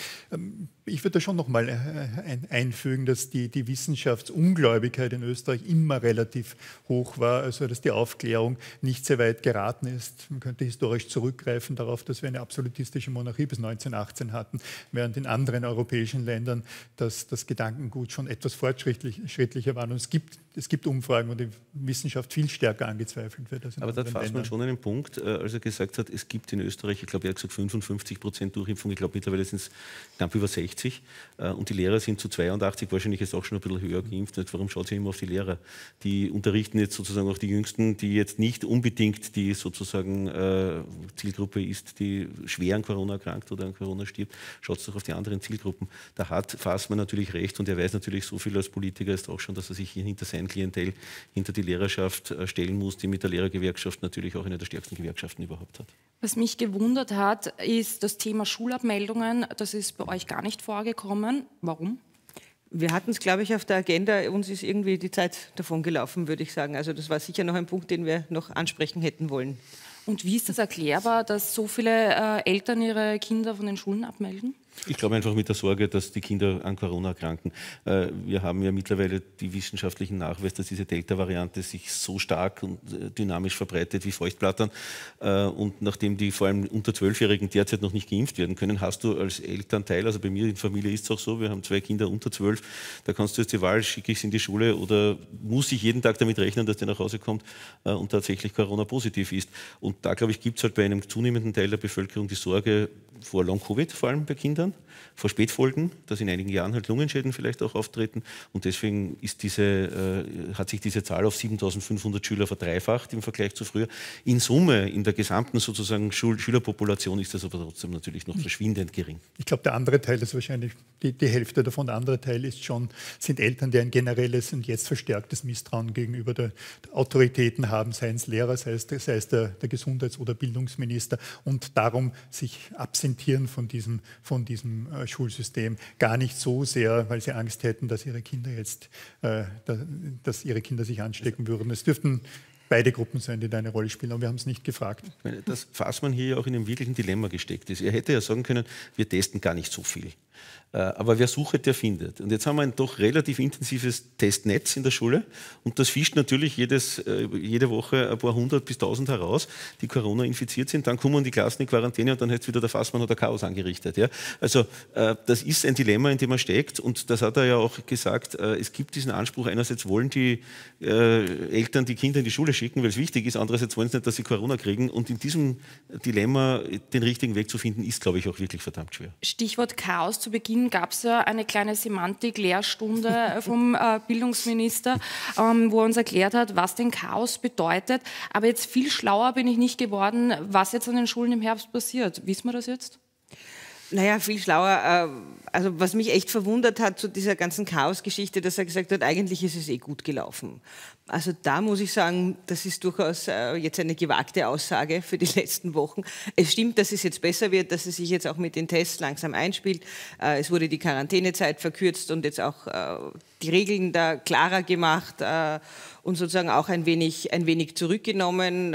S3: Ich würde da schon noch mal einfügen, dass die, die Wissenschaftsungläubigkeit in Österreich immer relativ hoch war, also dass die Aufklärung nicht sehr weit geraten ist. Man könnte historisch zurückgreifen darauf, dass wir eine absolutistische Monarchie bis neunzehnhundertachtzehn hatten, während in anderen europäischen Ländern das, das Gedankengut schon etwas fortschrittlicher war. Und es gibt, es gibt Umfragen, wo die Wissenschaft viel stärker angezweifelt wird als in
S4: Aber da
S3: anderen
S4: fasst
S3: Ländern.
S4: man schon einen Punkt, als er gesagt hat, es gibt in Österreich, ich glaube, er hat gesagt fünfundfünfzig Prozent Durchimpfung, ich glaube mittlerweile sind es knapp über sechzig und die Lehrer sind zu zweiundachtzig, wahrscheinlich ist auch schon ein bisschen höher geimpft. Warum schaut sich immer auf die Lehrer? Die unterrichten jetzt sozusagen auch die Jüngsten, die jetzt nicht unbedingt die sozusagen äh, Zielgruppe ist, die schwer an Corona erkrankt oder an Corona stirbt. Schaut doch auf die anderen Zielgruppen. Da hat Fassmann natürlich recht und er weiß natürlich so viel als Politiker ist auch schon, dass er sich hier hinter sein Klientel, hinter die Lehrerschaft äh, stellen muss, die mit der Lehrergewerkschaft natürlich auch eine der stärksten Gewerkschaften überhaupt hat.
S1: Was mich gewundert hat, ist das Thema Schulabmeldungen. Das ist bei euch gar nicht vorgekommen. Warum?
S5: Wir hatten es, glaube ich, auf der Agenda. Uns ist irgendwie die Zeit davon gelaufen, würde ich sagen. Also das war sicher noch ein Punkt, den wir noch ansprechen hätten wollen.
S1: Und wie ist das erklärbar, dass so viele äh, Eltern ihre Kinder von den Schulen abmelden?
S4: Ich glaube einfach mit der Sorge, dass die Kinder an Corona erkranken. Äh, wir haben ja mittlerweile die wissenschaftlichen Nachweis, dass diese Delta-Variante sich so stark und äh, dynamisch verbreitet wie Feuchtblattern. Äh, und nachdem die vor allem unter Zwölfjährigen derzeit noch nicht geimpft werden können, hast du als Elternteil, also bei mir in der Familie ist es auch so, wir haben zwei Kinder unter zwölf, da kannst du jetzt die Wahl, schicke ich sie in die Schule oder muss ich jeden Tag damit rechnen, dass der nach Hause kommt äh, und tatsächlich Corona-positiv ist. Und da, glaube ich, gibt es halt bei einem zunehmenden Teil der Bevölkerung die Sorge vor Long-Covid, vor allem bei Kindern, vor Spätfolgen, dass in einigen Jahren halt Lungenschäden vielleicht auch auftreten. Und deswegen ist diese, äh, hat sich diese Zahl auf siebentausendfünfhundert Schüler verdreifacht im Vergleich zu früher. In Summe, in der gesamten sozusagen Schul- Schülerpopulation ist das aber trotzdem natürlich noch verschwindend gering.
S3: Ich glaube, der andere Teil ist wahrscheinlich die, die Hälfte davon. Der andere Teil ist schon, sind Eltern, die ein generelles und jetzt verstärktes Misstrauen gegenüber der, der Autoritäten haben, sei es Lehrer, sei es, sei es der, der Gesundheits- oder Bildungsminister und darum sich absentieren von diesem, von diesem äh, Schulsystem. Gar nicht so sehr, weil sie Angst hätten, dass ihre Kinder jetzt, äh, da, dass ihre Kinder sich anstecken würden. Es dürften beide Gruppen sein, die da eine Rolle spielen, aber wir haben es nicht gefragt.
S4: Ich meine, dass Fassmann hier ja auch in einem wirklichen Dilemma gesteckt ist. Er hätte ja sagen können, wir testen gar nicht so viel. Aber wer sucht, der findet. Und jetzt haben wir ein doch relativ intensives Testnetz in der Schule und das fischt natürlich jedes, jede Woche ein paar hundert bis tausend heraus, die Corona infiziert sind. Dann kommen die Klassen in Quarantäne und dann hat wieder der Fassmann oder Chaos angerichtet. Ja? Also das ist ein Dilemma, in dem er steckt und das hat er ja auch gesagt, es gibt diesen Anspruch, einerseits wollen die Eltern die Kinder in die Schule schicken, weil es wichtig ist, andererseits wollen sie nicht, dass sie Corona kriegen und in diesem Dilemma den richtigen Weg zu finden, ist, glaube ich, auch wirklich verdammt schwer.
S1: Stichwort Chaos zu Beginn gab es ja eine kleine Semantik-Lehrstunde vom äh, Bildungsminister, ähm, wo er uns erklärt hat, was denn Chaos bedeutet. Aber jetzt viel schlauer bin ich nicht geworden, was jetzt an den Schulen im Herbst passiert. Wissen wir das jetzt?
S5: Naja, viel schlauer. Also was mich echt verwundert hat zu dieser ganzen Chaos-Geschichte, dass er gesagt hat, eigentlich ist es eh gut gelaufen. Also da muss ich sagen, das ist durchaus jetzt eine gewagte Aussage für die letzten Wochen. Es stimmt, dass es jetzt besser wird, dass es sich jetzt auch mit den Tests langsam einspielt. Es wurde die Quarantänezeit verkürzt und jetzt auch die Regeln da klarer gemacht und sozusagen auch ein wenig, ein wenig zurückgenommen.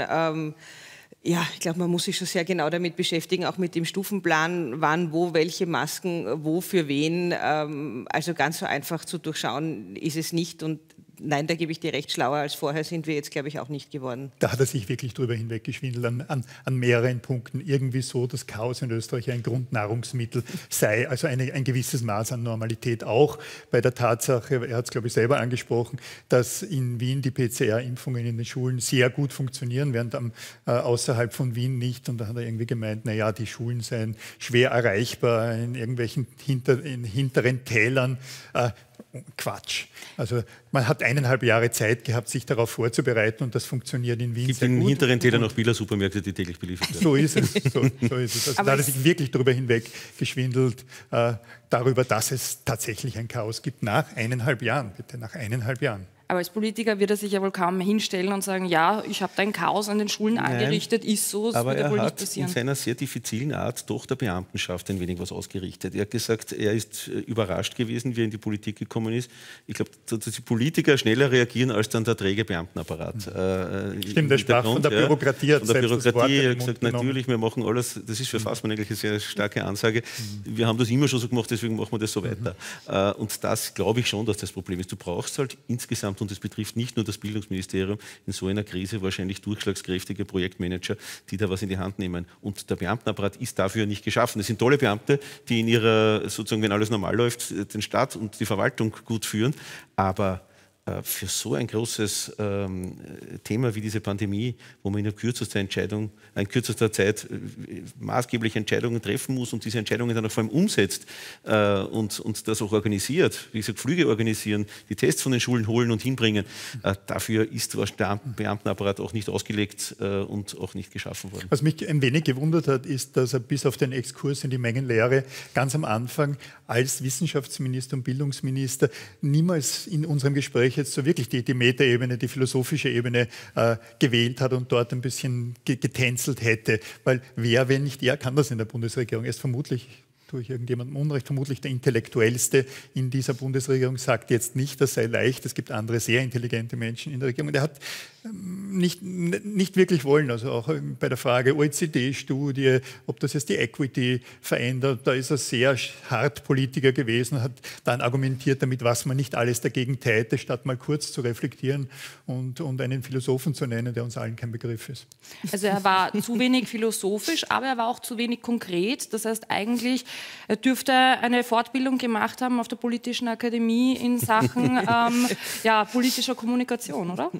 S5: Ja, ich glaube, man muss sich schon sehr genau damit beschäftigen, auch mit dem Stufenplan, wann, wo, welche Masken, wo, für wen. Also ganz so einfach zu durchschauen ist es nicht und nein, da gebe ich dir recht, schlauer als vorher sind wir jetzt, glaube ich, auch nicht geworden.
S3: Da hat er sich wirklich drüber hinweggeschwindelt an, an, an mehreren Punkten. Irgendwie so, dass Chaos in Österreich ein Grundnahrungsmittel sei, also eine, ein gewisses Maß an Normalität auch. Bei der Tatsache, er hat es, glaube ich, selber angesprochen, dass in Wien die P C R-Impfungen in den Schulen sehr gut funktionieren, während am, äh, außerhalb von Wien nicht. Und da hat er irgendwie gemeint, naja, die Schulen seien schwer erreichbar in irgendwelchen hinter, in hinteren Tälern. Äh, Quatsch. Also man hat eineinhalb Jahre Zeit gehabt, sich darauf vorzubereiten und das funktioniert in Wien
S4: gibt
S3: sehr
S4: in
S3: gut.
S4: hinteren Tälern noch Billa-Supermärkte, die täglich beliefert werden.
S3: So ist es. So, so ist es. Also da hat er sich wirklich darüber hinweggeschwindelt, äh, darüber, dass es tatsächlich ein Chaos gibt, nach eineinhalb Jahren, bitte, nach eineinhalb Jahren.
S1: Aber als Politiker wird er sich ja wohl kaum hinstellen und sagen, ja, ich habe da ein Chaos an den Schulen
S4: Nein,
S1: angerichtet, ist so, das
S4: aber
S1: würde
S4: er
S1: wohl
S4: hat
S1: nicht passieren.
S4: in seiner sehr diffizilen Art doch der Beamtenschaft ein wenig was ausgerichtet. Er hat gesagt, er ist überrascht gewesen, wie er in die Politik gekommen ist. Ich glaube, dass die Politiker schneller reagieren als dann der träge Beamtenapparat.
S3: Mhm. Äh, Stimmt, der sprach von der Bürokratie.
S4: Ja, von der Bürokratie, er hat gesagt, natürlich, wir machen alles, das ist für Fassmann eigentlich eine sehr starke Ansage. Mhm. Wir haben das immer schon so gemacht, deswegen machen wir das so weiter. Mhm. Und das glaube ich schon, dass das Problem ist. Du brauchst halt insgesamt, und das betrifft nicht nur das Bildungsministerium, in so einer Krise wahrscheinlich durchschlagskräftige Projektmanager, die da was in die Hand nehmen. Und der Beamtenapparat ist dafür nicht geschaffen. Es sind tolle Beamte, die in ihrer, sozusagen, wenn alles normal läuft, den Staat und die Verwaltung gut führen. Aber für so ein großes ähm, Thema wie diese Pandemie, wo man in kürzester Entscheidung, in kürzester Zeit äh, maßgebliche Entscheidungen treffen muss und diese Entscheidungen dann auch vor allem umsetzt äh, und, und das auch organisiert, wie gesagt, Flüge organisieren, die Tests von den Schulen holen und hinbringen, äh, dafür ist der Beamtenapparat auch nicht ausgelegt äh, und auch nicht geschaffen worden.
S3: Was mich ein wenig gewundert hat, ist, dass er bis auf den Exkurs in die Mengenlehre ganz am Anfang als Wissenschaftsminister und Bildungsminister niemals in unserem Gespräch jetzt so wirklich die, die Metaebene, die philosophische Ebene äh, gewählt hat und dort ein bisschen getänzelt hätte. Weil wer, wenn nicht er, kann das in der Bundesregierung. Er ist vermutlich, tue ich irgendjemandem Unrecht, vermutlich der Intellektuellste in dieser Bundesregierung, sagt jetzt nicht, das sei leicht. Es gibt andere sehr intelligente Menschen in der Regierung. Und er hat nicht, nicht wirklich wollen, also auch bei der Frage O E C D-Studie, ob das jetzt die Equity verändert, da ist er sehr hart Politiker gewesen, hat dann argumentiert damit, was man nicht alles dagegen täte, statt mal kurz zu reflektieren und, und einen Philosophen zu nennen, der uns allen kein Begriff ist.
S1: Also er war zu wenig philosophisch, aber er war auch zu wenig konkret. Das heißt eigentlich, er dürfte eine Fortbildung gemacht haben auf der Politischen Akademie in Sachen ähm, ja, politischer Kommunikation, oder?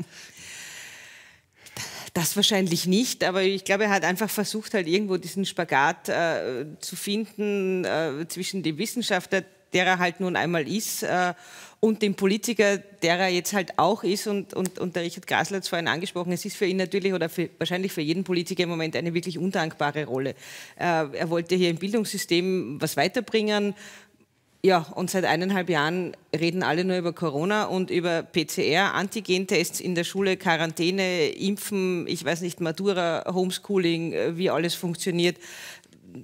S5: Das wahrscheinlich nicht, aber ich glaube, er hat einfach versucht, halt irgendwo diesen Spagat äh, zu finden äh, zwischen dem Wissenschaftler, der er halt nun einmal ist, äh, und dem Politiker, der er jetzt halt auch ist. Und, und, und der Richard Grasl hat es vorhin angesprochen, es ist für ihn natürlich oder für, wahrscheinlich für jeden Politiker im Moment eine wirklich undankbare Rolle. Äh, er wollte hier im Bildungssystem was weiterbringen. Ja, und seit eineinhalb Jahren reden alle nur über Corona und über P C R, Antigentests in der Schule, Quarantäne, Impfen, ich weiß nicht, Matura, Homeschooling, wie alles funktioniert.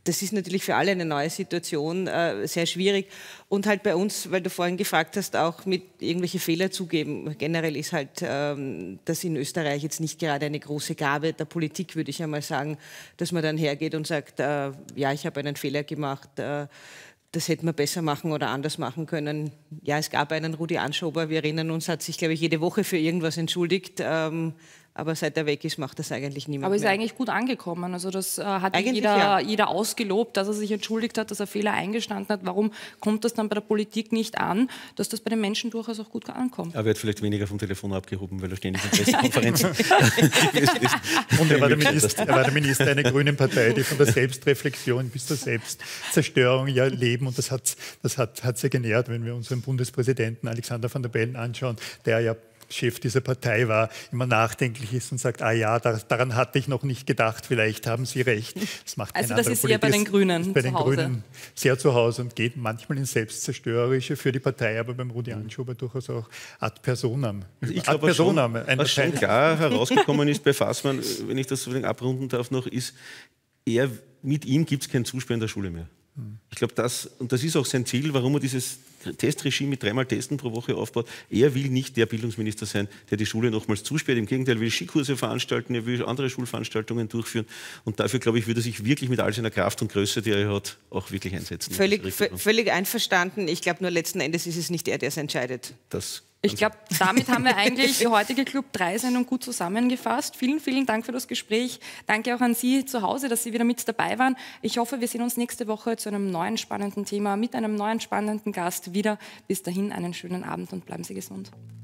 S5: das ist natürlich für alle eine neue Situation, äh, sehr schwierig. Und halt bei uns, weil du vorhin gefragt hast, auch mit irgendwelche Fehler zugeben. Generell ist halt ähm, das in Österreich jetzt nicht gerade eine große Gabe der Politik, würde ich einmal sagen, dass man dann hergeht und sagt, äh, ja, ich habe einen Fehler gemacht, äh, das hätten wir besser machen oder anders machen können. Ja, es gab einen Rudi Anschober, wir erinnern uns, hat sich, glaube ich, jede Woche für irgendwas entschuldigt. Ähm, Aber seit er weg ist, macht das eigentlich niemand
S1: Aber ist
S5: mehr.
S1: eigentlich gut angekommen. Also das äh, hat
S5: Eigentlich
S1: jeder,
S5: ja.
S1: jeder ausgelobt, dass er sich entschuldigt hat, dass er Fehler eingestanden hat. Warum kommt das dann bei der Politik nicht an, dass das bei den Menschen durchaus auch gut ankommt?
S4: Er wird vielleicht weniger vom Telefon abgehoben, weil er ständig in Pressekonferenzen
S3: Und er war, der Minister, er war der Minister einer grünen Partei, die von der Selbstreflexion bis zur Selbstzerstörung ja leben. Und das hat das hat, hat's ja genährt, wenn wir unseren Bundespräsidenten Alexander Van der Bellen anschauen, der ja Chef dieser Partei war, immer nachdenklich ist und sagt, ah ja, daran hatte ich noch nicht gedacht, vielleicht haben Sie recht. Das macht
S1: also das ist eher bei den Grünen
S3: bei
S1: zu
S3: den
S1: Hause.
S3: Grünen sehr zu Hause und geht manchmal ins Selbstzerstörerische für die Partei, aber beim Rudi Anschober durchaus auch ad personam.
S4: Also ich
S3: ad
S4: glaube,
S3: personam,
S4: was schon, was schon klar herausgekommen ist bei Fassmann, wenn ich das so abrunden darf noch, ist, er, mit ihm gibt es kein Zusperren der Schule mehr. Ich glaube, das, und das ist auch sein Ziel, warum er dieses Testregime mit dreimal Testen pro Woche aufbaut. Er will nicht der Bildungsminister sein, der die Schule nochmals zusperrt. Im Gegenteil, er will Skikurse veranstalten, er will andere Schulveranstaltungen durchführen. Und dafür, glaube ich, würde er sich wirklich mit all seiner Kraft und Größe, die er hat, auch wirklich einsetzen.
S5: Völlig, völlig einverstanden. Ich glaube, nur letzten Endes ist es nicht er, der es entscheidet.
S4: Das
S1: Ich glaube, damit haben wir eigentlich die heutige Club drei Sendung gut zusammengefasst. Vielen, vielen Dank für das Gespräch. Danke auch an Sie zu Hause, dass Sie wieder mit dabei waren. Ich hoffe, wir sehen uns nächste Woche zu einem neuen spannenden Thema mit einem neuen spannenden Gast wieder. Bis dahin einen schönen Abend und bleiben Sie gesund.